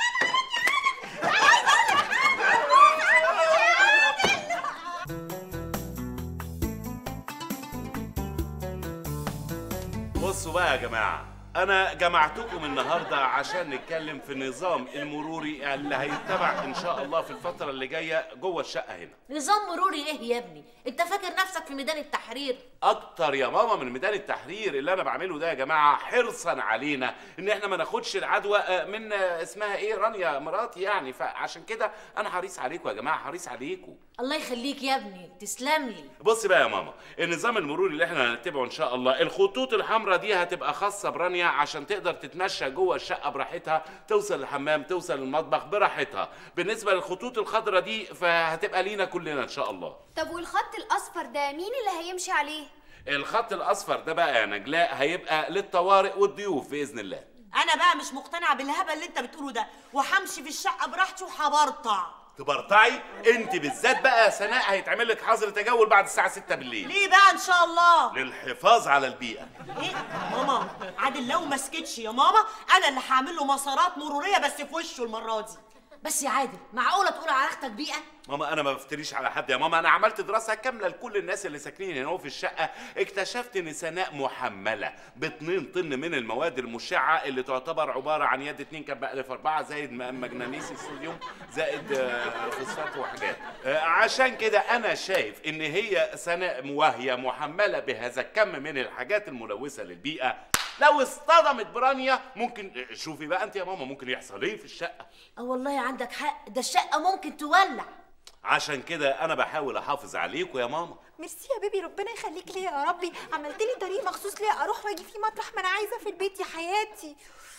بصوا بقى يا جماعه، أنا جمعتكم النهارده عشان نتكلم في النظام المروري اللي هيتبع إن شاء الله في الفترة اللي جاية جوه الشقة هنا. نظام مروري إيه يا ابني؟ أنت فاكر نفسك في ميدان التحرير؟ أكتر يا ماما من ميدان التحرير. اللي أنا بعمله ده يا جماعة حرصا علينا إن إحنا ما ناخدش العدوى من اسمها إيه؟ رانيا مراتي يعني. فعشان كده أنا حريص عليكم يا جماعة، حريص عليكم. الله يخليك يا ابني، تسلم لي. بصي بقى يا ماما، النظام المروري اللي احنا هنتبعه ان شاء الله، الخطوط الحمراء دي هتبقى خاصه برانيا عشان تقدر تتمشى جوه الشقه براحتها، توصل للحمام، توصل للمطبخ براحتها. بالنسبه للخطوط الخضراء دي فهتبقى لينا كلنا ان شاء الله. طب والخط الاصفر ده مين اللي هيمشي عليه؟ الخط الاصفر ده بقى يا نجلاء هيبقى للطوارئ والضيوف باذن الله. انا بقى مش مقتنعه بالهبل اللي انت بتقوله ده، وهمشي في الشقه براحتي وهبرطع. تبرطعي انت بالذات بقى يا سناء؟ هيتعمل لك حظر تجول بعد الساعه 6 بالليل. ليه بقى ان شاء الله؟ للحفاظ على البيئه. ايه ماما؟ عادل لو ما سكتش يا ماما انا اللي هعمل له مسارات مروريه بس في وشه المره دي. بس يا عادل معقوله تقول على اختك بيئه؟ ماما انا ما بفتريش على حد يا ماما، انا عملت دراسه كامله لكل الناس اللي ساكنين هنا في الشقه. اكتشفت ان سناء محمله ب2 طن من المواد المشعه اللي تعتبر عباره عن يد 2 كب ألف 4 زائد مغنيسيوم الصوديوم زائد فوسفات وحاجات. عشان كده انا شايف ان هي سناء وهي محمله بهذا الكم من الحاجات الملوثه للبيئه، لو اصطدمت برانيا ممكن، شوفي بقى انت يا ماما، ممكن يحصل ايه في الشقه. والله عندك حق، ده الشقه ممكن تولع. عشان كده انا بحاول احافظ عليكم يا ماما. ميرسي يا بيبي، ربنا يخليك ليا يا ربي. عملت لي طريق مخصوص ليا اروح واجي فيه مطرح ما انا عايزه في البيت يا حياتي.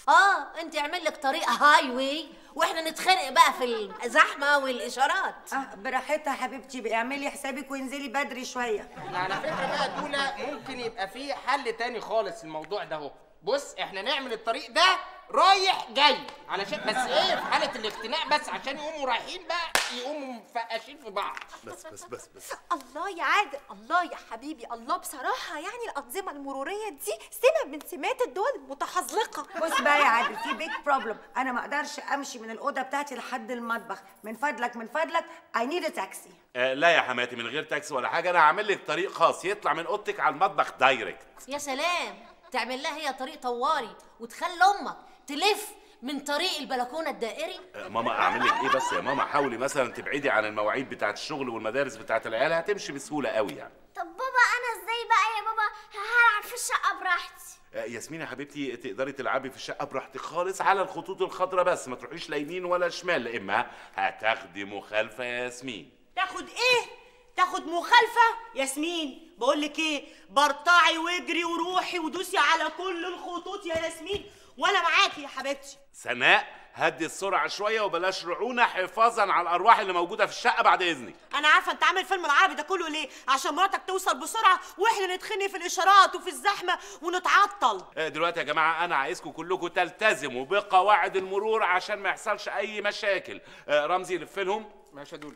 انت اعمل لك طريق هاي واي واحنا نتخانق بقى في الزحمه والاشارات. براحتها حبيبتي، اعملي حسابك وانزلي بدري شويه. على فكره بقى دولا ممكن يبقى فيه حل تاني خالص الموضوع ده اهو. بص احنا نعمل الطريق ده رايح جاي علشان بس ايه في حاله الاختناق، بس عشان يقوموا رايحين بقى يقوموا مفقشين في بعض. بس الله يا عادل، الله يا حبيبي، الله بصراحة يعني الأنظمة المرورية دي سمة من سمات الدول المتحزلقة. بص بقى يا عادل، في بيج بروبلم، انا ما اقدرش امشي من الاوضه بتاعتي لحد المطبخ، من فضلك من فضلك اي نيد ا تاكسي. لا يا حماتي، من غير تاكسي ولا حاجه، انا هعمل لك طريق خاص يطلع من اوضتك على المطبخ دايركت. يا سلام، تعمل لها هي طريق طواري وتخلي امك تلف من طريق البلكونه الدائري. ماما اعمل لك ايه بس يا ماما؟ حاولي مثلا تبعدي عن المواعيد بتاعه الشغل والمدارس بتاعه العيال، هتمشي بسهوله قوي يعني. طب بابا انا ازاي بقى يا بابا هلعب في الشقه براحتي؟ ياسمين يا حبيبتي، تقدري تلعبي في الشقه براحتك خالص على الخطوط الخضراء بس، ما تروحيش لا يمين ولا شمال، لا اما هتاخدي مخالفه يا ياسمين. تاخد ايه؟ تاخد مخالفه؟ ياسمين بقول لك ايه، برطعي واجري وروحي ودوسي على كل الخطوط يا ياسمين، وانا معاكي يا حبيبتي. سناء، هدي السرعه شويه وبلاش رعونه حفاظا على الارواح اللي موجوده في الشقه بعد اذنك. انا عارفه انت عامل فيلم العربي ده كله ليه؟ عشان مراتك توصل بسرعه واحنا نتخني في الاشارات وفي الزحمه ونتعطل. دلوقتي يا جماعه انا عايزكم كلكم تلتزموا بقواعد المرور عشان ما يحصلش اي مشاكل. رمزي لف لهم. ماشي يا دول.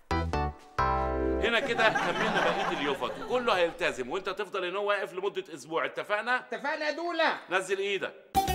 هنا كده كملنا بقيه اليوفط وكله هيلتزم، وانت تفضل ان هو واقف لمده اسبوع، اتفقنا؟ اتفقنا يا دوله. نزل ايدك.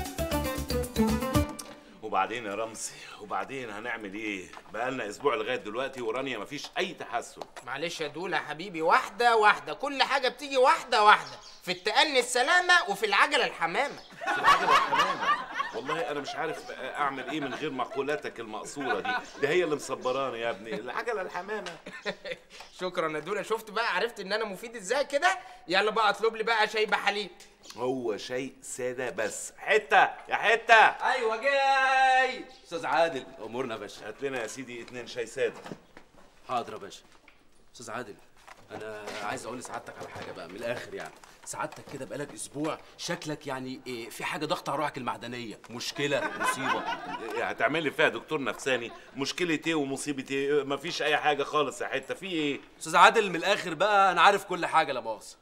وبعدين يا رمزي، وبعدين هنعمل ايه؟ بقالنا اسبوع لغايه دلوقتي ورانيا مفيش اي تحسن. معلش يا دوله يا حبيبي، واحده واحده، كل حاجه بتيجي واحده واحده، في التأني السلامه وفي العجله الحمامه. في العجله الحمامه؟ والله انا مش عارف اعمل ايه من غير مقولاتك المقصوره دي، ده هي اللي مصبراني يا ابني، العجله الحمامه. شكرا يا دوله، شفت بقى عرفت ان انا مفيد ازاي كده؟ يلا بقى اطلب لي بقى شاي بحليب. هو شاي ساده بس. حته يا حته. ايوه جاي. استاذ عادل امورنا يا باشا. هات لنا يا سيدي 2 شاي ساده. حاضر يا باشا. استاذ عادل، انا عايز اقول لسعادتك على حاجه بقى من الاخر يعني. سعادتك كده بقالك اسبوع شكلك يعني إيه، في حاجه ضغط على روحك المعدنيه، مشكله مصيبه. هتعملي فيها دكتور نفساني؟ مشكله ايه ومصيبه ايه؟ مفيش اي حاجه خالص يا حته، في ايه؟ استاذ عادل من الاخر بقى، انا عارف كل حاجه لا مؤاخذه.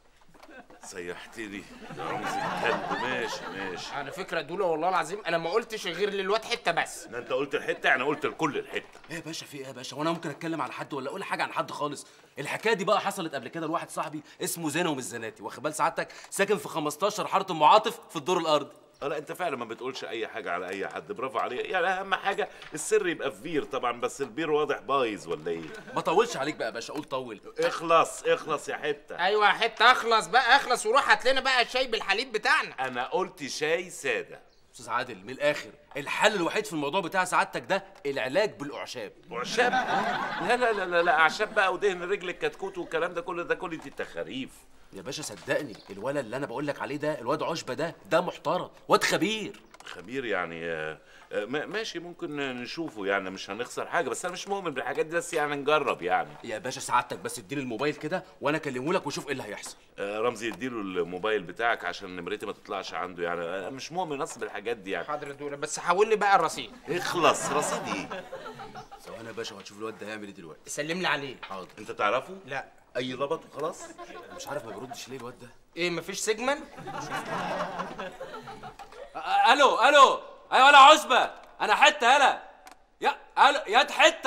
سيحتني يا رمزي الكلب. ماشي. على فكره دوله والله العظيم انا ما قلتش غير للواد حته بس. ده انت قلت الحته، انا قلت لكل الحته. ايه يا باشا في ايه يا باشا؟ وانا ممكن اتكلم على حد ولا اقول حاجه عن حد خالص؟ الحكايه دي بقى حصلت قبل كده لواحد صاحبي اسمه زينه ومش زناتي، واخد بال سعادتك؟ ساكن في 15 حاره ام عاطف في الدور الارضي. لا انت فعلا ما بتقولش اي حاجه على اي حد، برافو عليك. يعني اهم حاجه السر يبقى في بير طبعا، بس البير واضح بايظ ولا ايه؟ ما طولش عليك بقى يا باشا، قول طول. اخلص يا حته. ايوه يا حته، اخلص بقى اخلص وروح هات لنا بقى الشاي بالحليب بتاعنا. انا قلت شاي ساده. استاذ عادل من الاخر، الحل الوحيد في الموضوع بتاع سعادتك ده العلاج بالاعشاب. اعشاب؟ لا اعشاب بقى ودهن رجل الكتكوت والكلام ده كله، ده كل دي تخاريف يا باشا. صدقني الولد اللي انا بقول لك عليه ده، الواد عشبه ده محترم، واد خبير يعني. ماشي، ممكن نشوفه يعني، مش هنخسر حاجه، بس انا مش مؤمن بالحاجات دي، بس يعني نجرب يعني. يا باشا سعادتك بس اديني الموبايل كده وانا اكلمه لك وشوف ايه اللي هيحصل. رمزي اديله الموبايل بتاعك عشان نمرتي ما تطلعش عنده يعني، انا مش مؤمن اصلا بالحاجات دي يعني. حاضر يا دوله، بس حول لي بقى الرصيد. اخلص. رصيد ايه؟ ثواني يا باشا وهتشوف الواد ده هيعمل ايه دلوقتي. سلم لي عليه. حاضر. انت تعرفه؟ لا. اي لبط وخلاص. انا مش عارف ما بيردش ليه الواد ده. ايه مفيش سيجمنت؟ الو ايوه انا عشبه، انا حته يالا يا الو يا حته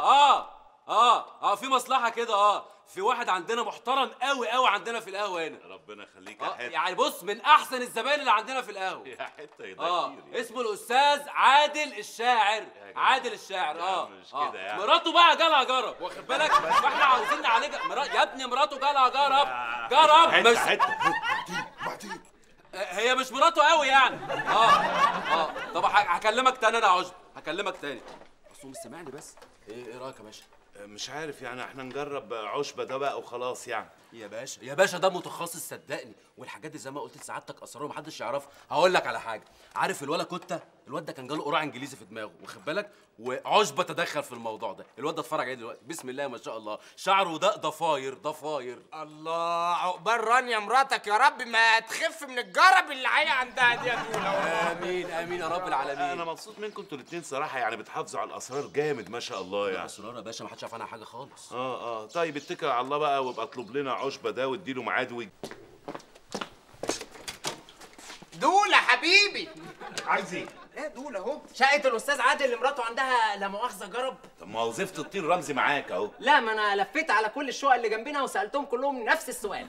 في مصلحه كده. في واحد عندنا محترم قوي عندنا في القهوه هنا. ربنا يخليك يا حته. يعني بص من احسن الزباين اللي عندنا في القهوه. يا حته يا اسمه الاستاذ عادل الشاعر. عادل الشاعر. مش كده يعني. مراته بقى جالها جرب، واخد بالك؟ فاحنا عاوزين نعالجها. يا ابني مراته جالها جرب بس بعدين هي مش مراته قوي يعني. طب هكلمك تاني انا يا عشب، هكلمك تاني. اصل مش سامعني بس. ايه رايك يا باشا؟ مش عارف يعني، احنا نجرب عشبه ده بقى وخلاص يعني. يا باشا ده متخصص صدقني، والحاجات دي زي ما قلت لسعادتك اسرار محدش يعرفها. هقول لك على حاجه، عارف الولا كوتا؟ الواد ده كان جاله قراع انجليزي في دماغه، واخد بالك؟ وعشبه تدخل في الموضوع ده. الواد ده اتفرج عليه دلوقتي، بسم الله ما شاء الله، شعره ده ضفاير. الله، عقبال رانيا مراتك يا رب ما تخف من الجرب اللي هي عندها دي يا دوله. امين يا رب العالمين. انا مبسوط منكم انتوا الاثنين صراحه، يعني بتحافظوا على الاسرار جامد ما شاء الله يعني. اسرار يا باشا ما حدش عارف عنها حاجه خالص. طيب اتكل على الله بقى، وابقى اطلب لنا عشبه ده واديله ميعاد دوله حبيبي. عايز ايه؟ ايه دول اهو. شقه الاستاذ عادل اللي مراته عندها لا مؤاخذه جرب. طب ما وظيفه الطين رمزي معاك اهو. لا، ما انا لفيت على كل الشقق اللي جنبنا وسالتهم كلهم نفس السؤال.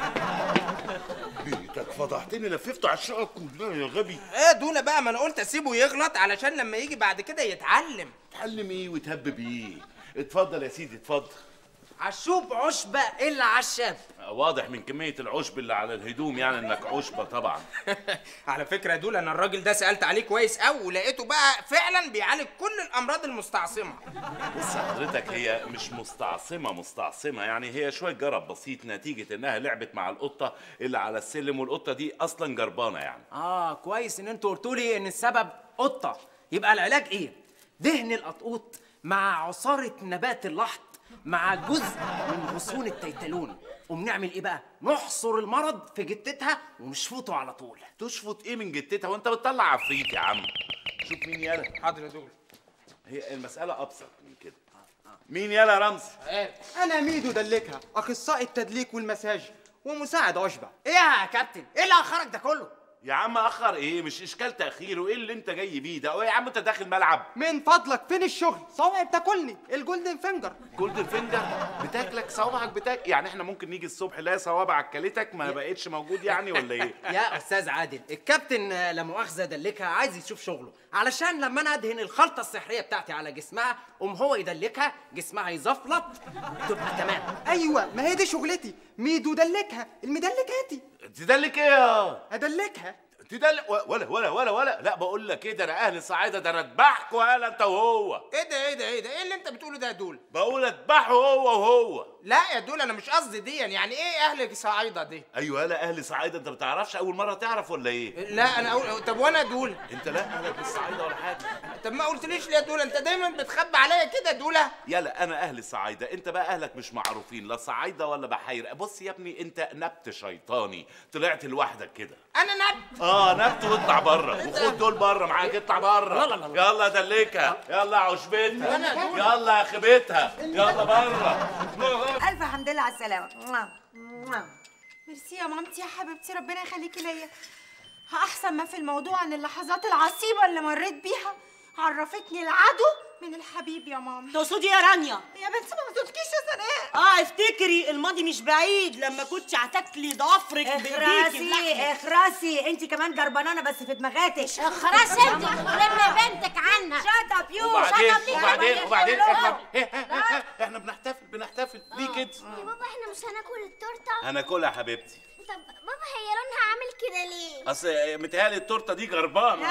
بيتك فضحتني، لففته على الشقه كلها يا غبي. ايه دول بقى، ما انا قلت اسيبه يغلط علشان لما يجي بعد كده يتعلم. يتعلم ايه ويتهبب ايه؟ اتفضل يا سيدي اتفضل. عشوب عشبه الا عشاب. واضح من كميه العشب اللي على الهدوم يعني انك عشبه طبعا. على فكره يا دول، انا الراجل ده سالت عليه كويس قوي ولقيته بقى فعلا بيعالج كل الامراض المستعصمه. بص حضرتك، هي مش مستعصمه يعني، هي شويه جرب بسيط نتيجه انها لعبت مع القطه اللي على السلم، والقطه دي اصلا جربانه يعني. كويس ان انتوا قلتوا لي ان السبب قطه. يبقى العلاج ايه؟ دهن القطقوط مع عصاره نبات اللحط مع جزء من غصون التيتالون. وبنعمل ايه بقى؟ نحصر المرض في جتتها ونشفطه على طول. تشفط ايه من جتتها وانت بتطلع عفريت يا عم؟ شوف مين يالا. حاضر يا دول. هي المساله ابسط من كده. مين يالا يا رمزي؟ انا ميدو دلكها، اخصائي التدليك والمساج ومساعد عشبه. ايه يا كابتن؟ ايه اللي اخرك ده كله؟ يا عم اخر ايه؟ مش اشكال تاخير، وايه اللي انت جاي بيه ده؟ ايه يا عم انت داخل ملعب؟ من فضلك فين الشغل؟ صوابعي بتاكلني، الجولدن فينجر. جولدن فينجر بتاكلك؟ صوابعك يعني احنا ممكن نيجي الصبح لا صوابعك كلتك ما بقتش موجود يعني ولا ايه؟ يا استاذ عادل، الكابتن لا مؤاخذه دلكها عايز يشوف شغله، علشان لما انا ادهن الخلطه السحريه بتاعتي على جسمها هو يدلكها، جسمها يزفلط تبقى تمام. ايوه، ما هي دي شغلتي، ميدو دلكها المدلكاتي. تدلك ايه يا؟ ادلكها. تدلك ولا لا بقول لك ايه، ده انا اهل الصعايده، ده انا اذبحكوا يالا انت وهو. ايه اللي انت بتقوله ده يا دول؟ بقول اذبحه هو وهو. لا يا دول، انا مش قصدي دي، يعني ايه اهل صعايده دي؟ ايوه يالا اهل صعايده، انت ما بتعرفش؟ اول مره تعرف ولا ايه؟ لا انا طب وانا دول؟ انت لا اهلك الصعايده ولا حاجه. طب ما قلتليش ليه يا دول؟ انت دايما بتخبي عليا كده يا دوله. يالا انا اهل الصعايده، انت بقى اهلك مش معروفين، لا صعايده ولا بحايره. بص يا ابني، انت نبت شيطاني، طلعت لوحدك كده. انا نبت؟ نبت واطلع بره، وخد دول بره معاك، اطلع بره. يلا دلكها، يلا عشبتها، يلا خبتها، يلا بره. الف حمد لله على السلامه. ميرسي يا مامتي يا حبيبتي، ربنا يخليكي ليا. احسن ما في الموضوع عن اللحظات العصيبه اللي مريت بيها عرفتني العدو من الحبيب يا ماما. تقصدي يا رانيا؟ يا بنتي ما تقصدكيش يا سناء. افتكري الماضي مش بعيد لما كنت هتاكلي ضفرك بايديكي. اخرسي انت كمان جربانانه بس في دماغاتك. اخرسي انت ولما بنتك عنها. شات اب يو. وبعدين احنا بنحتفل ليه كده؟ يا بابا احنا مش هناكل التورته؟ هناكلها يا حبيبتي. طب بابا هي لونها عامل كده ليه؟ اصل متهيألي التورته دي جربانه.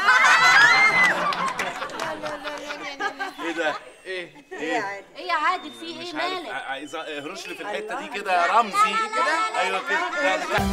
ايه ده؟ ايه يا عادل، في ايه مالك؟ عايز اهرش لي في الحته دي كده يا رمزي كده. ايوه كده.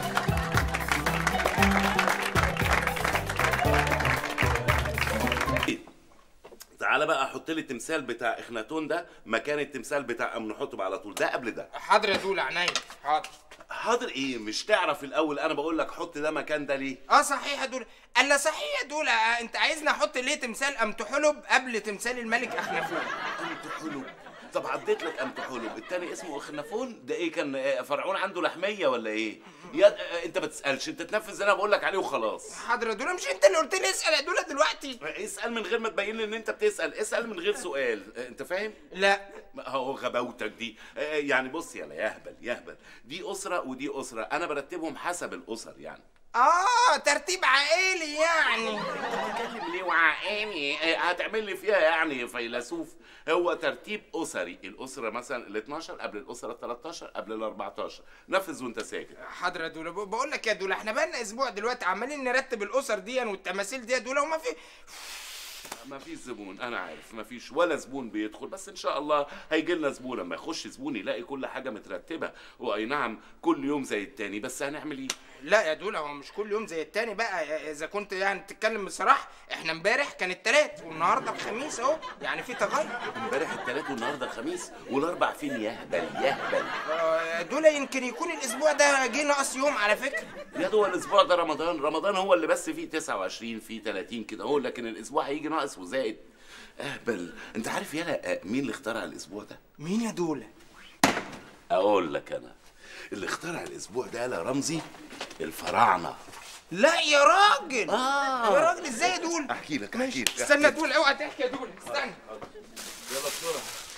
تعالى بقى احط لي التمثال بتاع اخناتون ده مكان التمثال بتاع امنحتب على طول، ده قبل ده. حاضر يا دول، عينيا. حاضر ايه؟ مش تعرف الاول انا بقول لك حط ده مكان ده ليه؟ صحيح يا دول. الا صحيح يا دول، انت عايزني احط ليه تمثال امتحلب قبل تمثال الملك اخنافون؟ امتحلب؟ طب عديت لك امتحلب، التاني اسمه اخنافون. ده ايه، كان فرعون عنده لحميه ولا ايه؟ انت ما تسالش، انت تنفذ اللي انا بقول لك عليه وخلاص. حاضر يا دول، مش انت اللي قلت لي اسال يا دول دلوقتي؟ اسال من غير ما تبين لي ان انت بتسال، اسال من غير سؤال، انت فاهم؟ لا هو غباوتك دي. يعني بص يا يهبل، دي اسره ودي اسره، انا برتبهم حسب الاسر يعني. ترتيب عائلي يعني. انت بتتكلم ليه وعائلي؟ هتعمل لي فيها يعني فيلسوف. هو ترتيب اسري، الاسره مثلا ال 12 قبل الاسره ال 13 قبل ال 14. نفذ وانت ساكت. حاضر يا دوله. بقول لك يا دوله، احنا بقالنا اسبوع دلوقتي عمالين نرتب الاسر دي والتماثيل دي يا دوله، وما في ما فيش زبون. انا عارف ما فيش ولا زبون بيدخل، بس ان شاء الله هيجي لنا زبون. لما يخش زبون يلاقي كل حاجه مترتبه، واي نعم كل يوم زي التاني، بس هنعمل ايه؟ لا يا دوله، هو مش كل يوم زي التاني بقى. اذا كنت يعني تتكلم بصراحه، احنا امبارح كان التلات والنهارده الخميس اهو، يعني في تغير. امبارح التلات والنهارده الخميس، والاربع فين؟ يهبل. دوله يمكن يكون الاسبوع ده جه ناقص يوم على فكره. يا دوله الاسبوع ده رمضان هو اللي بس فيه 29 فيه 30 كده هو، لكن الاسبوع هيجي ناقص وزائد. اهبل. انت عارف يالا مين اللي اخترع الاسبوع ده؟ مين يا دوله؟ اقول لك انا اللي اخترع الاسبوع ده يالا رمزي، الفراعنه. لا يا راجل يا راجل ازاي يا دول؟ احكي لك استنى دول، اوعى تحكي يا دول، استنى. يلا بسرعه.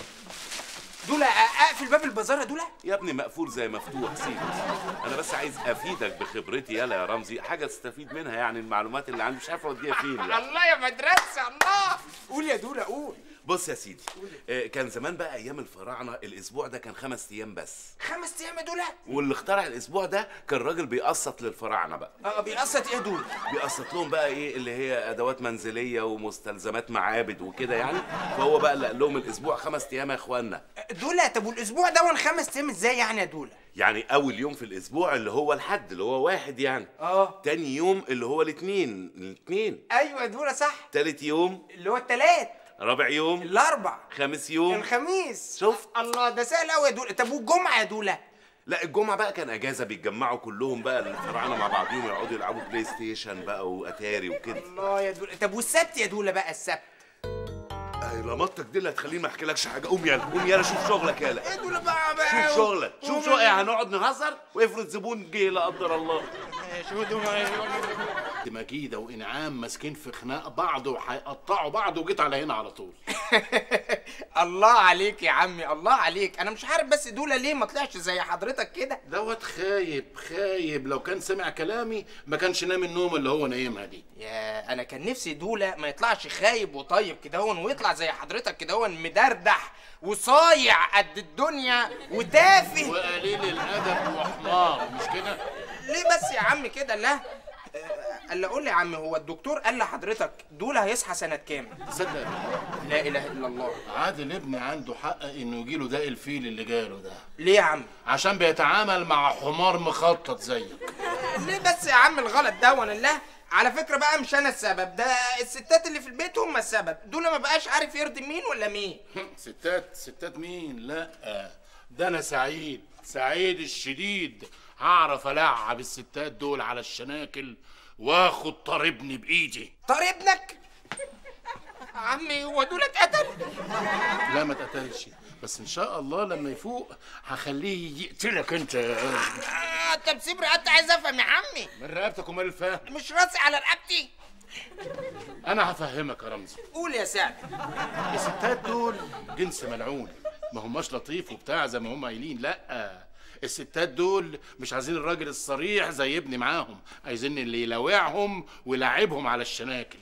دول اقفل باب البازار يا دول؟ يا ابني مقفول زي مفتوح، سيبه. انا بس عايز افيدك بخبرتي يلا يا رمزي، حاجه تستفيد منها يعني، المعلومات اللي عندي مش عارف اوديها فين يعني. الله يا مدرسه الله. قول يا دول قول. بص يا سيدي، كان زمان بقى ايام الفراعنه الاسبوع ده كان 5 ايام بس. 5 ايام يا دول؟ واللي اخترع الاسبوع ده كان راجل بيقسط للفراعنه بقى. بيقسط ايه يا دول؟ بيقسط لهم بقى ايه اللي هي ادوات منزليه ومستلزمات معابد وكده يعني، فهو بقى اللي قال لهم الاسبوع 5 ايام يا اخوانا. دول طب والاسبوع ده 5 ايام ازاي يعني يا دول؟ يعني اول يوم في الاسبوع اللي هو الحد اللي هو 1 يعني. تاني يوم اللي هو الاثنين. ايوه يا دول صح. تالت يوم اللي هو الثلاث. رابع يوم الاربع. خامس يوم الخميس. شفت؟ الله ده سهل قوي يا دول. طب والجمعه يا دول؟ لا الجمعه بقى كان اجازه، بيتجمعوا كلهم بقى الفراعنه مع بعضهم يقعدوا يلعبوا بلاي ستيشن بقى واتاري وكده. الله يا دول. طب والسبت يا دول بقى السبت؟ لمطتك دي اللي هتخليني ما احكيلكش حاجه. قوم يلا شوف شغلك يلا. ايه دول بقى شوف شغلك هنقعد نهزر وافرض زبون جه لا قدر الله. شو دول؟ مكيدة وإنعام ماسكين في خناق بعض وهيقطعوا بعض، وجيت على هنا على طول. الله عليك يا عمي الله عليك. انا مش عارف بس دول ليه ما طلعش زي حضرتك كده. دوت خايب لو كان سمع كلامي ما كانش نام النوم اللي هو نايمها دي. يا انا كان نفسي دولة ما يطلعش خايب وطيب كده ويطلع زي حضرتك كده مدردح وصايع قد الدنيا وتافه وقليل الادب وحمار، مش كده؟ ليه بس يا عم كده؟ لا قال قول لي يا عم، هو الدكتور قال لحضرتك دول هيصحى سنة كام؟ تصدق لا اله الا الله. عادل ابني عنده حق انه يجيله ده الفيل اللي جاله ده. ليه يا عم؟ عشان بيتعامل مع حمار مخطط زيك. ليه بس يا عم الغلط ده؟ لا على فكرة بقى مش انا السبب، ده الستات اللي في البيت هم السبب. دول ما بقاش عارف يرضي مين ولا مين. ستات مين؟ لا ده انا سعيد الشديد هعرف العب الستات دول على الشناكل واخد طار ابني بايدي. طار ابنك؟ عمي هو دول اتقتل؟ لا ما اتقتلش، بس ان شاء الله لما يفوق هخليه يقتلك انت. طب سيب رقبتي، عايز افهم يا عمي. من رقبتك ومال الفهم؟ مش راسي على رقبتي. انا هفهمك يا رمزي. قول يا سعد. الستات دول جنس ملعون، ما هماش لطيف وبتاع زي ما هم قايلين، لا الستات دول مش عايزين الراجل الصريح زي ابني معاهم، عايزين اللي يلاوعهم ويلعبهم على الشناكل.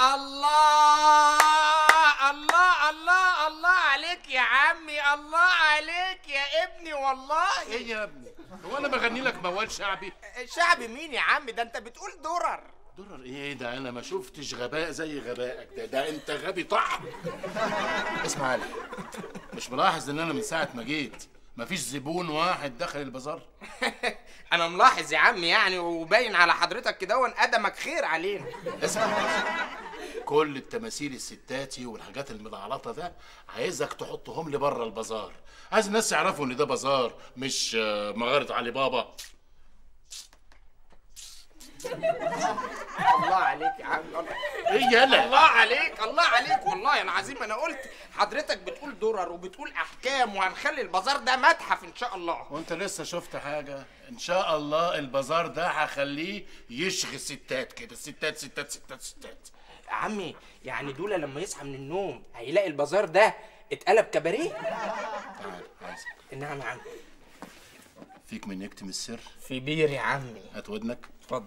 الله الله الله الله عليك يا عمي، الله عليك يا ابني والله. ايه يا ابني؟ هو انا بغني لك موال شعبي؟ شعبي مين يا عم؟ ده انت بتقول درر. درر ايه ده؟ انا ما شفتش غباء زي غبائك ده انت غبي طحن. اسمع لي، مش ملاحظ ان انا من ساعه ما جيت مفيش زبون واحد دخل البازار؟ انا ملاحظ يا عم يعني، وباين على حضرتك كده قدمك خير علينا. اسمع، كل التماثيل الستاتي والحاجات الملعلطه ده عايزك تحطهم لي بره البازار. عايز الناس يعرفوا ان ده بازار مش مغاره علي بابا. الله عليك يا عم. ايه يالا؟ الله عليك الله عليك والله انا عظيم. انا قلت حضرتك بتقول درر وبتقول احكام، وهنخلي البازار ده متحف ان شاء الله. وانت لسه شفت حاجه؟ ان شاء الله البازار ده هخليه يشغي ستات كده، ستات ستات ستات ستات. يا عمي يعني دول لما يصحى من النوم هيلاقي البازار ده اتقلب كباريه؟ تعال عايزك. نعم يا عم. فيك من يكتم السر؟ في بير يا عمي. هات ودنك. اتفضل.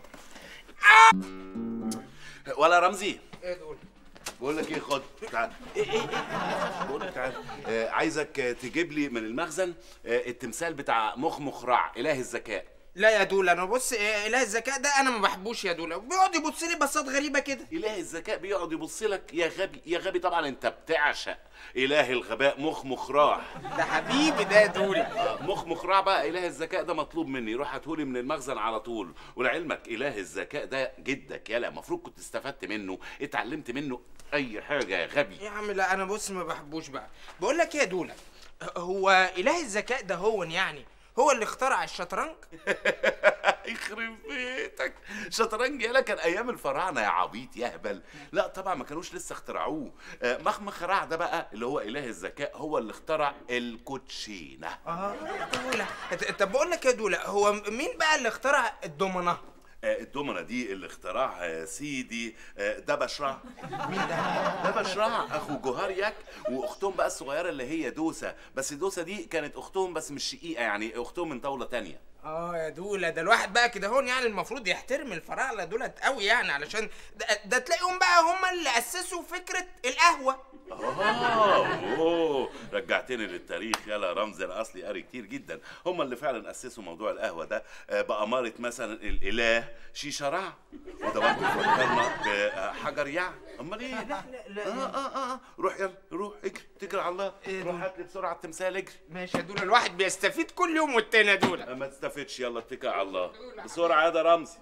ولا رمزي، ايه دول؟ بقول لك ايه، خد تعال. ايه بقول لك تعال. عايزك تجيب لي من المخزن التمثال بتاع مخرع اله الذكاء. لا يا دول انا بص، اله الذكاء ده انا ما بحبوش يا دول، بيقعد يبص لي بصات غريبه كده. اله الذكاء بيقعد يبص لك؟ يا غبي يا غبي، طبعا انت بتعشق اله الغباء مخرع. ده حبيبي ده يا دول. مخرع بقى اله الذكاء ده مطلوب مني، روح هاتهولي من المخزن على طول. ولعلمك اله الذكاء ده جدك، يالا المفروض كنت استفدت منه، اتعلمت منه اي حاجه يا غبي. يا عم لا انا بص ما بحبوش بقى. بقول لك ايه يا دول، هو اله الذكاء ده هو يعني هو اللي اخترع الشطرنج؟ يخرب بيتك، شطرنج يالا كان ايام الفراعنه يا عبيط يا هبل. لا طبعا ما كانوش لسه اخترعوه. مخرع ده بقى اللي هو اله الذكاء هو اللي اخترع الكوتشينه. طب بقول لك يا دوله، هو مين بقى اللي اخترع الدومنه؟ الدومنة دي اللي اخترعها يا سيدي ده بشرع. مين ده بشرع اخو جوهريك، واختهم بقى الصغيره اللي هي دوسه، بس دوسه دي كانت اختهم بس مش شقيقه، يعني اختهم من طاوله تانية. يا دوله، ده الواحد بقى كده هون يعني المفروض يحترم الفراعنه دولت قوي يعني، علشان ده تلاقيهم بقى هم اللي اسسوا فكره القهوه. اوه رجعتني للتاريخ يلا يا رمزي، انا اصلي قاري كتير جدا. هم اللي فعلا اسسوا موضوع القهوه ده بأمارة مثلا الاله شيشرع، وده برضه فكرنا بحجر يع. امال ايه؟ لا روح يلا روح اجري، تجري على الله. روح هات لي بسرعه التمثال، اجري. ماشي يا دوله، الواحد بيستفيد كل يوم والتاني يا دوله. ما تستفدش، يلا اتكل على الله بسرعه يا ده رمزي.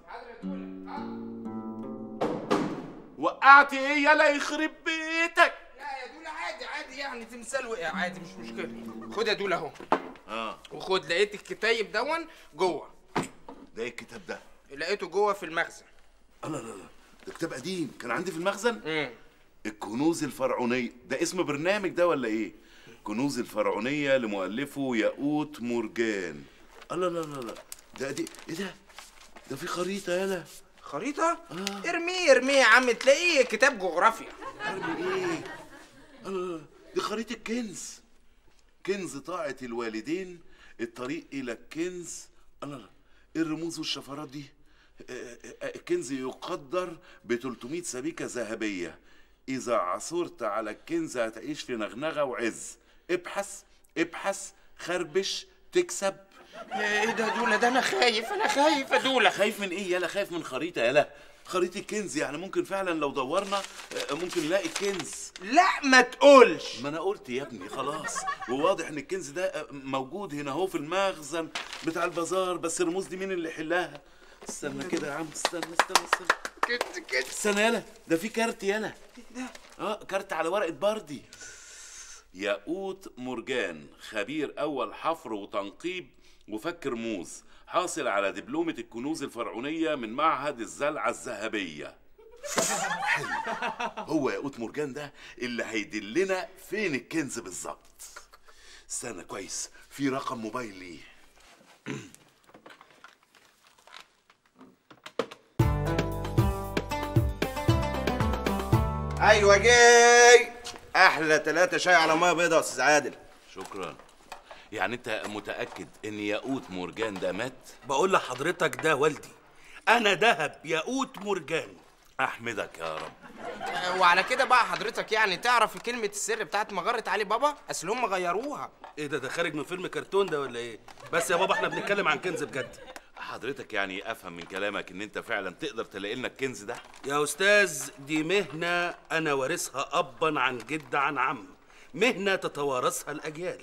وقعت ايه يلا يخرب بيتك؟ لا يا دوله عادي يعني، تمثال وقع عادي مش مشكله. خد يا دوله اهو. وخد، لقيت الكتايب دون جوه. ده ايه الكتاب ده؟ لقيته جوه في المخزن. لا ده كتاب قديم كان عندي في المخزن. الكنوز الفرعونيه، ده اسم برنامج ده ولا ايه؟ كنوز الفرعونيه لمؤلفه ياقوت مرجان. لا ده دي ايه ده في خريطه يالا. خريطه؟ ارميه يا عم، تلاقيه كتاب جغرافيا. ارمي ايه؟ دي خريطه كنز، كنز طاعه الوالدين، الطريق الى الكنز. لا ايه الرموز والشفرات دي؟ الكنز يقدر ب 300 سبيكه ذهبيه، اذا عثرت على الكنز هتعيش في نغنغه وعز. ابحث خربش تكسب. ايه ده يا دوله؟ ده انا خايف يا دوله. خايف من ايه يالا؟ خايف من خريطه يالا؟ خريطه كنز يعني ممكن فعلا لو دورنا ممكن نلاقي الكنز. لا ما تقولش. ما انا قلت يا ابني خلاص، وواضح ان الكنز ده موجود هنا اهو في المخزن بتاع البازار، بس الرموز دي مين اللي يحلها؟ استنى كده يا عم، استنى كده استنى يالا، ده في كارت يالا. كارت على ورقه بردي. ياقوت مرجان، خبير اول حفر وتنقيب وفك رموز، حاصل على دبلومة الكنوز الفرعونية من معهد الزلعة الذهبية. حلو، هو ياقوت مرجان ده اللي هيدلنا فين الكنز بالظبط. استنى كويس، في رقم موبايل ليه. ايوه جاي. احلى 3 شاي على ميه بيضاء يا استاذ عادل. شكرا. يعني انت متأكد ان ياقوت مرجان ده مات؟ بقول لحضرتك ده والدي، انا دهب ياقوت مرجان. احمدك يا رب. وعلى كده بقى حضرتك يعني تعرف كلمة السر بتاعت مغارة علي بابا؟ اصل هم غيروها. ايه ده خارج من فيلم كرتون ده ولا ايه؟ بس يا بابا احنا بنتكلم عن كنز بجد. حضرتك يعني افهم من كلامك ان انت فعلا تقدر تلاقي لنا الكنز ده؟ يا استاذ دي مهنة انا وارثها ابا عن جد عن عم، مهنة تتوارثها الاجيال.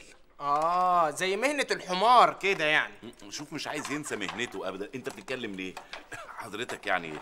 زي مهنة الحمار كده يعني. شوف مش عايز ينسى مهنته ابدا، انت بتتكلم ليه؟ حضرتك يعني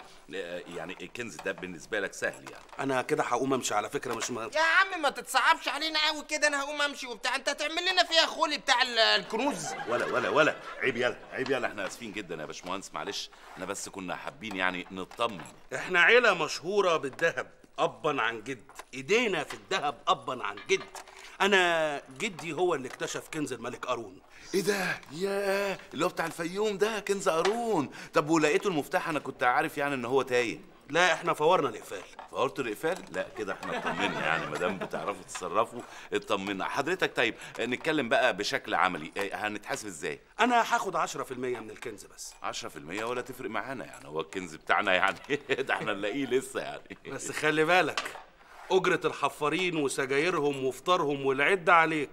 الكنز ده بالنسبه لك سهل يعني. انا كده هقوم امشي على فكره، مش يا عم ما تتصعبش علينا قوي كده، انا هقوم امشي وبتاع، انت هتعمل لنا فيها خولي بتاع الكنوز. ولا عيب يلا احنا اسفين جدا يا باشمهندس، معلش احنا بس كنا حابين يعني نطمن. احنا عيله مشهوره بالذهب ابا عن جد، ايدينا في الذهب ابا عن جد. انا جدي هو اللي اكتشف كنز الملك قارون. ايه ده؟ ياه، اللي هو بتاع الفيوم ده كنز قارون. طب ولقيته المفتاح؟ انا كنت عارف يعني ان هو تايه. لا احنا فورنا الاقفال. فورتوا الاقفال؟ لا كده احنا اطمنا يعني، ما دام بتعرفوا تتصرفوا اطمنا. حضرتك طيب نتكلم بقى بشكل عملي، هنتحاسب ازاي؟ انا هاخد 10% من الكنز بس. 10% ولا تفرق معانا يعني، هو الكنز بتاعنا يعني ده احنا نلاقيه لسه يعني. بس خلي بالك أجرة الحفارين وسجايرهم وفطارهم والعدة عليك.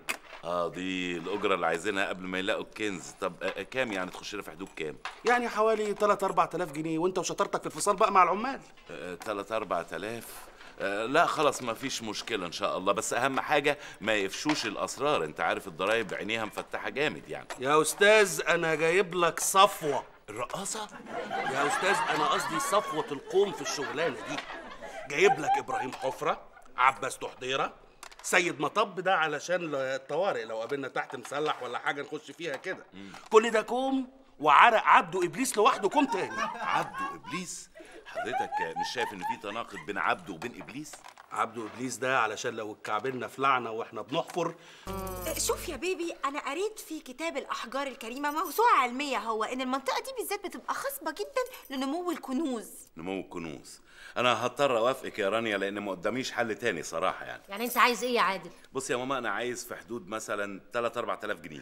دي الأجرة اللي عايزينها قبل ما يلاقوا الكنز. طب كام يعني تخش لنا في حدود كام؟ يعني حوالي 3-4 آلاف جنيه، وأنت وشطارتك في الفصال بقى مع العمال. 3-4 آلاف؟ لا خلاص ما فيش مشكلة إن شاء الله، بس أهم حاجة ما يفشوش الأسرار، أنت عارف الضرايب عينيها مفتحة جامد يعني. يا أستاذ أنا جايب لك صفوة. الرقاصة؟ يا أستاذ أنا قصدي صفوة القوم في الشغلانة دي. جايب لك إبراهيم حفرة، عباس تحضيرة، سيد مطب ده علشان الطوارئ لو قابلنا تحت مسلح ولا حاجه نخش فيها كده. كل ده كوم، وعرق عبده ابليس لوحده كوم تاني. عبده ابليس؟ حضرتك مش شايف ان في تناقض بين عبده وبين ابليس؟ عبده ابليس ده علشان لو اتكعبلنا في لعنه واحنا بنحفر. شوف يا بيبي، انا قريت في كتاب الاحجار الكريمه موسوعه علميه هو ان المنطقه دي بالذات بتبقى خصبه جدا لنمو الكنوز. نمو الكنوز. انا هضطر اوافقك يا رانيا لان ما قداميش حل تاني صراحه يعني. يعني انت عايز ايه يا عادل؟ بص يا ماما، انا عايز في حدود مثلا 3-4000 جنيه.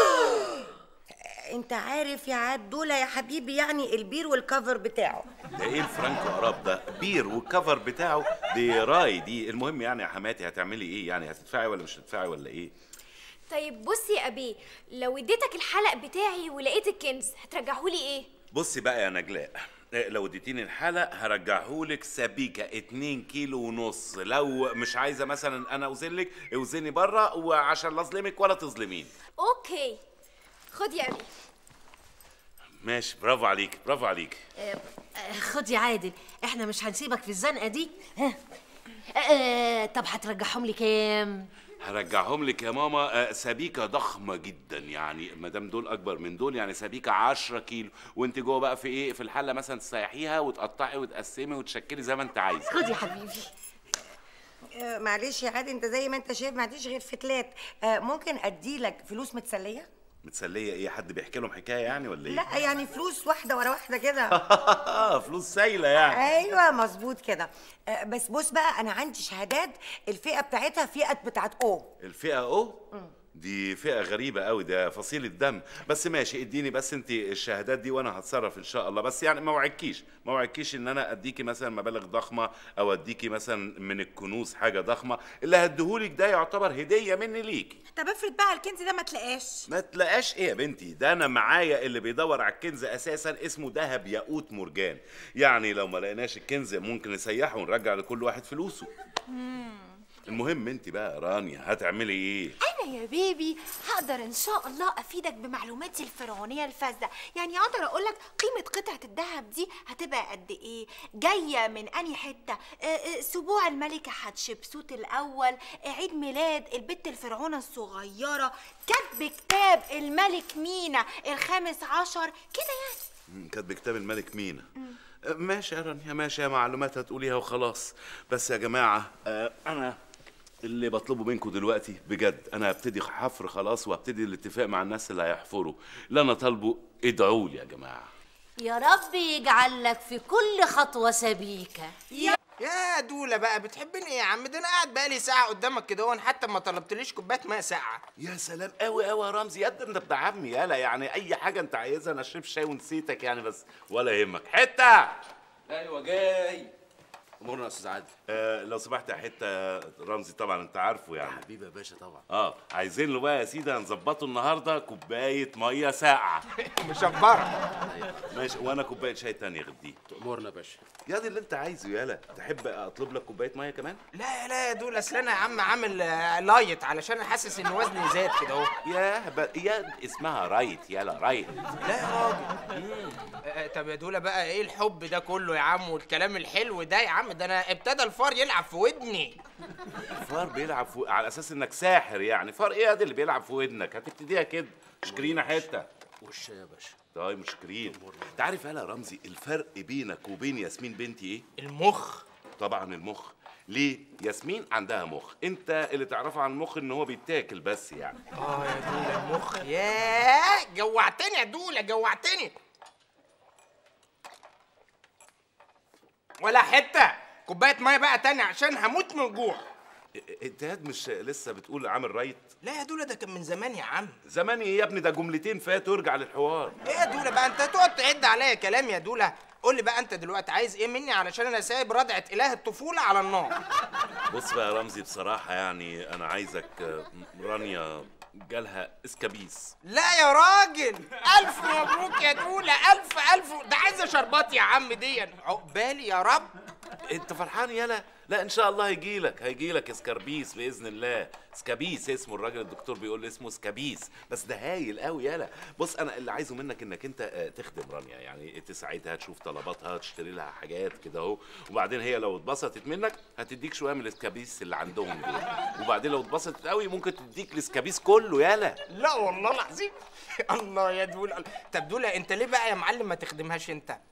انت عارف يا عاد دول يا حبيبي يعني البير والكفر بتاعه. ده ايه الفرانكو عرب ده؟ بير والكفر بتاعه دي راي دي. المهم يعني يا حماتي هتعملي ايه يعني؟ هتدفعي ولا مش هتدفعي ولا ايه؟ طيب بص يا ابي، لو اديتك الحلق بتاعي ولقيت الكنز هترجعهولي ايه؟ بصي بقى يا نجلاء، لو اديتيني الحلق هرجعهولك سبيكه 2 كيلو ونص. لو مش عايزه مثلا انا اوزنلك اوزني بره، وعشان لا اظلمك ولا تظلمين. اوكي خد يا ابي. ماشي، برافو عليك برافو عليك. خد يا عادل، احنا مش هنسيبك في الزنقه دي. طب هترجعهم لي كام؟ هرجعهم لك يا ماما سبيكه ضخمه جدا، يعني ما دام دول اكبر من دول يعني سبيكه 10 كيلو، وانت جوه بقى في ايه، في الحله مثلا تسيحيها وتقطعي وتقسمي وتشكلي زي ما انت عايزه. خد يا حبيبي. معلش يا عادل، انت زي ما انت شايف ما عنديش غير فتلات. ممكن اديلك فلوس متسليه؟ متسليه ايه؟ حد بيحكي لهم حكايه يعني ولا ايه؟ لا يعني فلوس واحده ورا واحده كده. فلوس سايله يعني. ايوه مظبوط كده. بس بص بقى، انا عندي شهادات الفئه بتاعتها فئه بتاعت او. الفئه او؟ دي فئه غريبه قوي، ده فصيله دم. بس ماشي، اديني بس انت الشهادات دي وانا هتصرف ان شاء الله. بس يعني ما وعدكيش ان انا اديكي مثلا مبالغ ضخمه او اديكي مثلا من الكنوز حاجه ضخمه. اللي هديهولك ده يعتبر هديه مني ليكي. طب افرض بقى الكنز ده ما تلاقاش. ما تلاقاش ايه يا بنتي؟ ده انا معايا اللي بيدور على الكنز اساسا، اسمه دهب ياقوت مرجان. يعني لو ما لقيناش الكنز ممكن نسيحه ونرجع لكل واحد فلوسه. المهم انت بقى يا رانيا هتعملي ايه؟ انا يا بيبي هقدر ان شاء الله افيدك بمعلوماتي الفرعونيه الفاسده، يعني اقدر اقول لك قيمه قطعه الذهب دي هتبقى قد ايه، جايه من انهي حته، سبوع الملكه حتشبسوت الاول، عيد ميلاد البت الفرعونه الصغيره، كتب كتاب الملك مينا ال15 كده يعني. كاتب كتاب الملك مينا. ماشي يا رانيا، ماشي يا معلومات هتقوليها وخلاص. بس يا جماعه انا اللي بطلبه منكم دلوقتي بجد، انا هبتدي حفر خلاص، وهبتدي الاتفاق مع الناس اللي هيحفروا. اللي انا طالبه ادعوا لي يا جماعه. يا رب يجعل لك في كل خطوه سبيكه. يا دولة بقى بتحبني ايه يا عم؟ ده انا قاعد بقالي ساعة قدامك كده وان حتى ما طلبتليش كوباية ماء ساقعة. يا سلام قوي قوي يا رمزي، يا انت ابن عمي يالا، يعني اي حاجة انت عايزها انا اشرب شاي ونسيتك يعني، بس ولا يهمك. حتة ايوه جاي. امورنا يا استاذ عادل. لو سمحت يا حتة رمزي، طبعا انت عارفه يعني. حبيبي يا باشا طبعا. عايزين له بقى يا سيدي هنظبطه النهارده كوباية مية ساقعة مشبرة. ماشي، وانا كوباية شاي تانية غديه. امورنا يا باشا. يا دي اللي انت عايزه يالا. تحب اطلب لك كوباية مية كمان؟ لا يا دولة، اصل انا يا عم عامل لايت علشان انا حاسس ان وزني زاد كده اهو. يا اسمها رايت يالا، رايت. لا يا راجل. طب يا دولة بقى ايه الحب ده كله يا عم والكلام الحلو ده يا عم؟ ده انا ابتدى الفار يلعب في ودني. الفار بيلعب على اساس انك ساحر يعني؟ فار ايه ده اللي بيلعب في ودنك؟ هتبتديها كده. شكرينا حته وش يا باشا. طيب مشكرين. انت عارف يا رمزي الفرق بينك وبين ياسمين بنتي ايه؟ المخ. طبعا المخ. ليه؟ ياسمين عندها مخ، انت اللي تعرفه عن المخ ان هو بيتاكل بس يعني. يا دولة المخ. ياه جوعتني يا دولة، جوعتني. ولا حته كوبايه ميه بقى تاني عشان هموت من الجوع. انت مش لسه بتقول عامل رايت؟ لا يا دولة ده كان من زمان يا عم. زمان ايه يا ابني؟ ده جملتين فاتوا وارجع للحوار. ايه يا دولة بقى انت تقعد تعد عليا كلام يا دولة؟ قول لي بقى انت دلوقتي عايز ايه مني علشان انا سايب ردعة اله الطفولة على النار. بص بقى يا رمزي بصراحة يعني انا عايزك رانيا جالها اسكابيس. لا يا راجل، الف مبروك يا دولة، الف ده عايزة شربات يا عم دي. عقبالي يا رب. انت فرحان يالا؟ لا ان شاء الله هيجيلك اسكاربيس باذن الله. سكابيس اسمه، الراجل الدكتور بيقول لي اسمه سكابيس، بس ده هايل قوي يالا. بص انا اللي عايزه منك انك انت تخدم رانيا، يعني تساعدها تشوف طلباتها، تشتري لها حاجات كده اهو، وبعدين هي لو اتبسطت منك هتديك شويه من الاسكابيس اللي عندهم دول، وبعدين لو اتبسطت قوي ممكن تديك الاسكابيس كله يالا. لا والله العظيم. الله يا دولة. طب دولة انت ليه بقى يا معلم ما تخدمهاش انت؟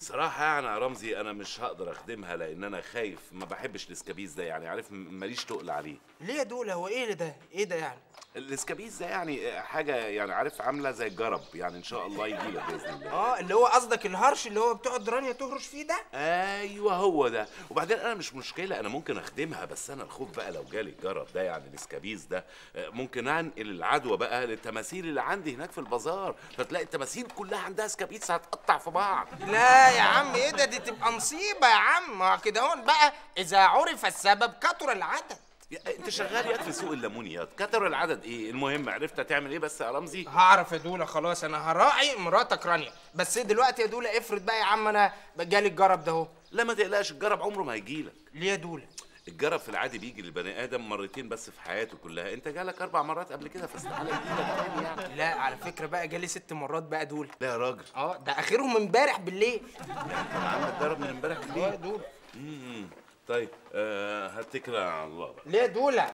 صراحة يعني يا رمزي أنا مش هقدر أخدمها لأن أنا خايف، ما بحبش الإسكابيز ده، يعني عارف ماليش تقل عليه. ليه يا دولة؟ هو ايه ده؟ ايه ده يعني؟ الإسكابيز ده يعني حاجة يعني عارف عاملة زي الجرب، يعني إن شاء الله يجيلك بإذن الله. اللي هو قصدك الهرش اللي هو بتقعد رانيا تهرش فيه ده؟ ايوه هو ده. وبعدين انا مش مشكله، انا ممكن اخدمها، بس انا الخوف بقى لو جالي الجرب ده يعني الاسكابيز ده ممكن انقل العدوى بقى للتماثيل اللي عندي هناك في البازار، فتلاقي التماثيل كلها عندها اسكابيز هتقطع في بعض. لا يا عم ايه ده، دي تبقى مصيبه يا عم. كده هون بقى اذا عرف السبب كتر العدد. انت شغال ياك في سوق الليمونيات، كتر العدد ايه؟ المهم عرفت هتعمل ايه بس يا رمزي؟ هعرف يا دوله، خلاص انا هراعي مراتك رانيا. بس دلوقتي يا دوله افرض بقى يا عم انا جالي الجرب ده اهو. لا ما تقلقش، الجرب عمره ما هيجيلك. ليه يا دوله؟ الجرب في العادي بيجي للبني ادم مرتين بس في حياته كلها، انت جالك 4 مرات قبل كده فاستحاله يجيلك تاني يعني. لا على فكره بقى جالي 6 مرات بقى دوله. لا يا راجل. ده اخرهم امبارح بالليل. كان عندك جرب من امبارح بالليل؟ يا دوله. طيب هتكل على الله بقى. ليه يا دوله؟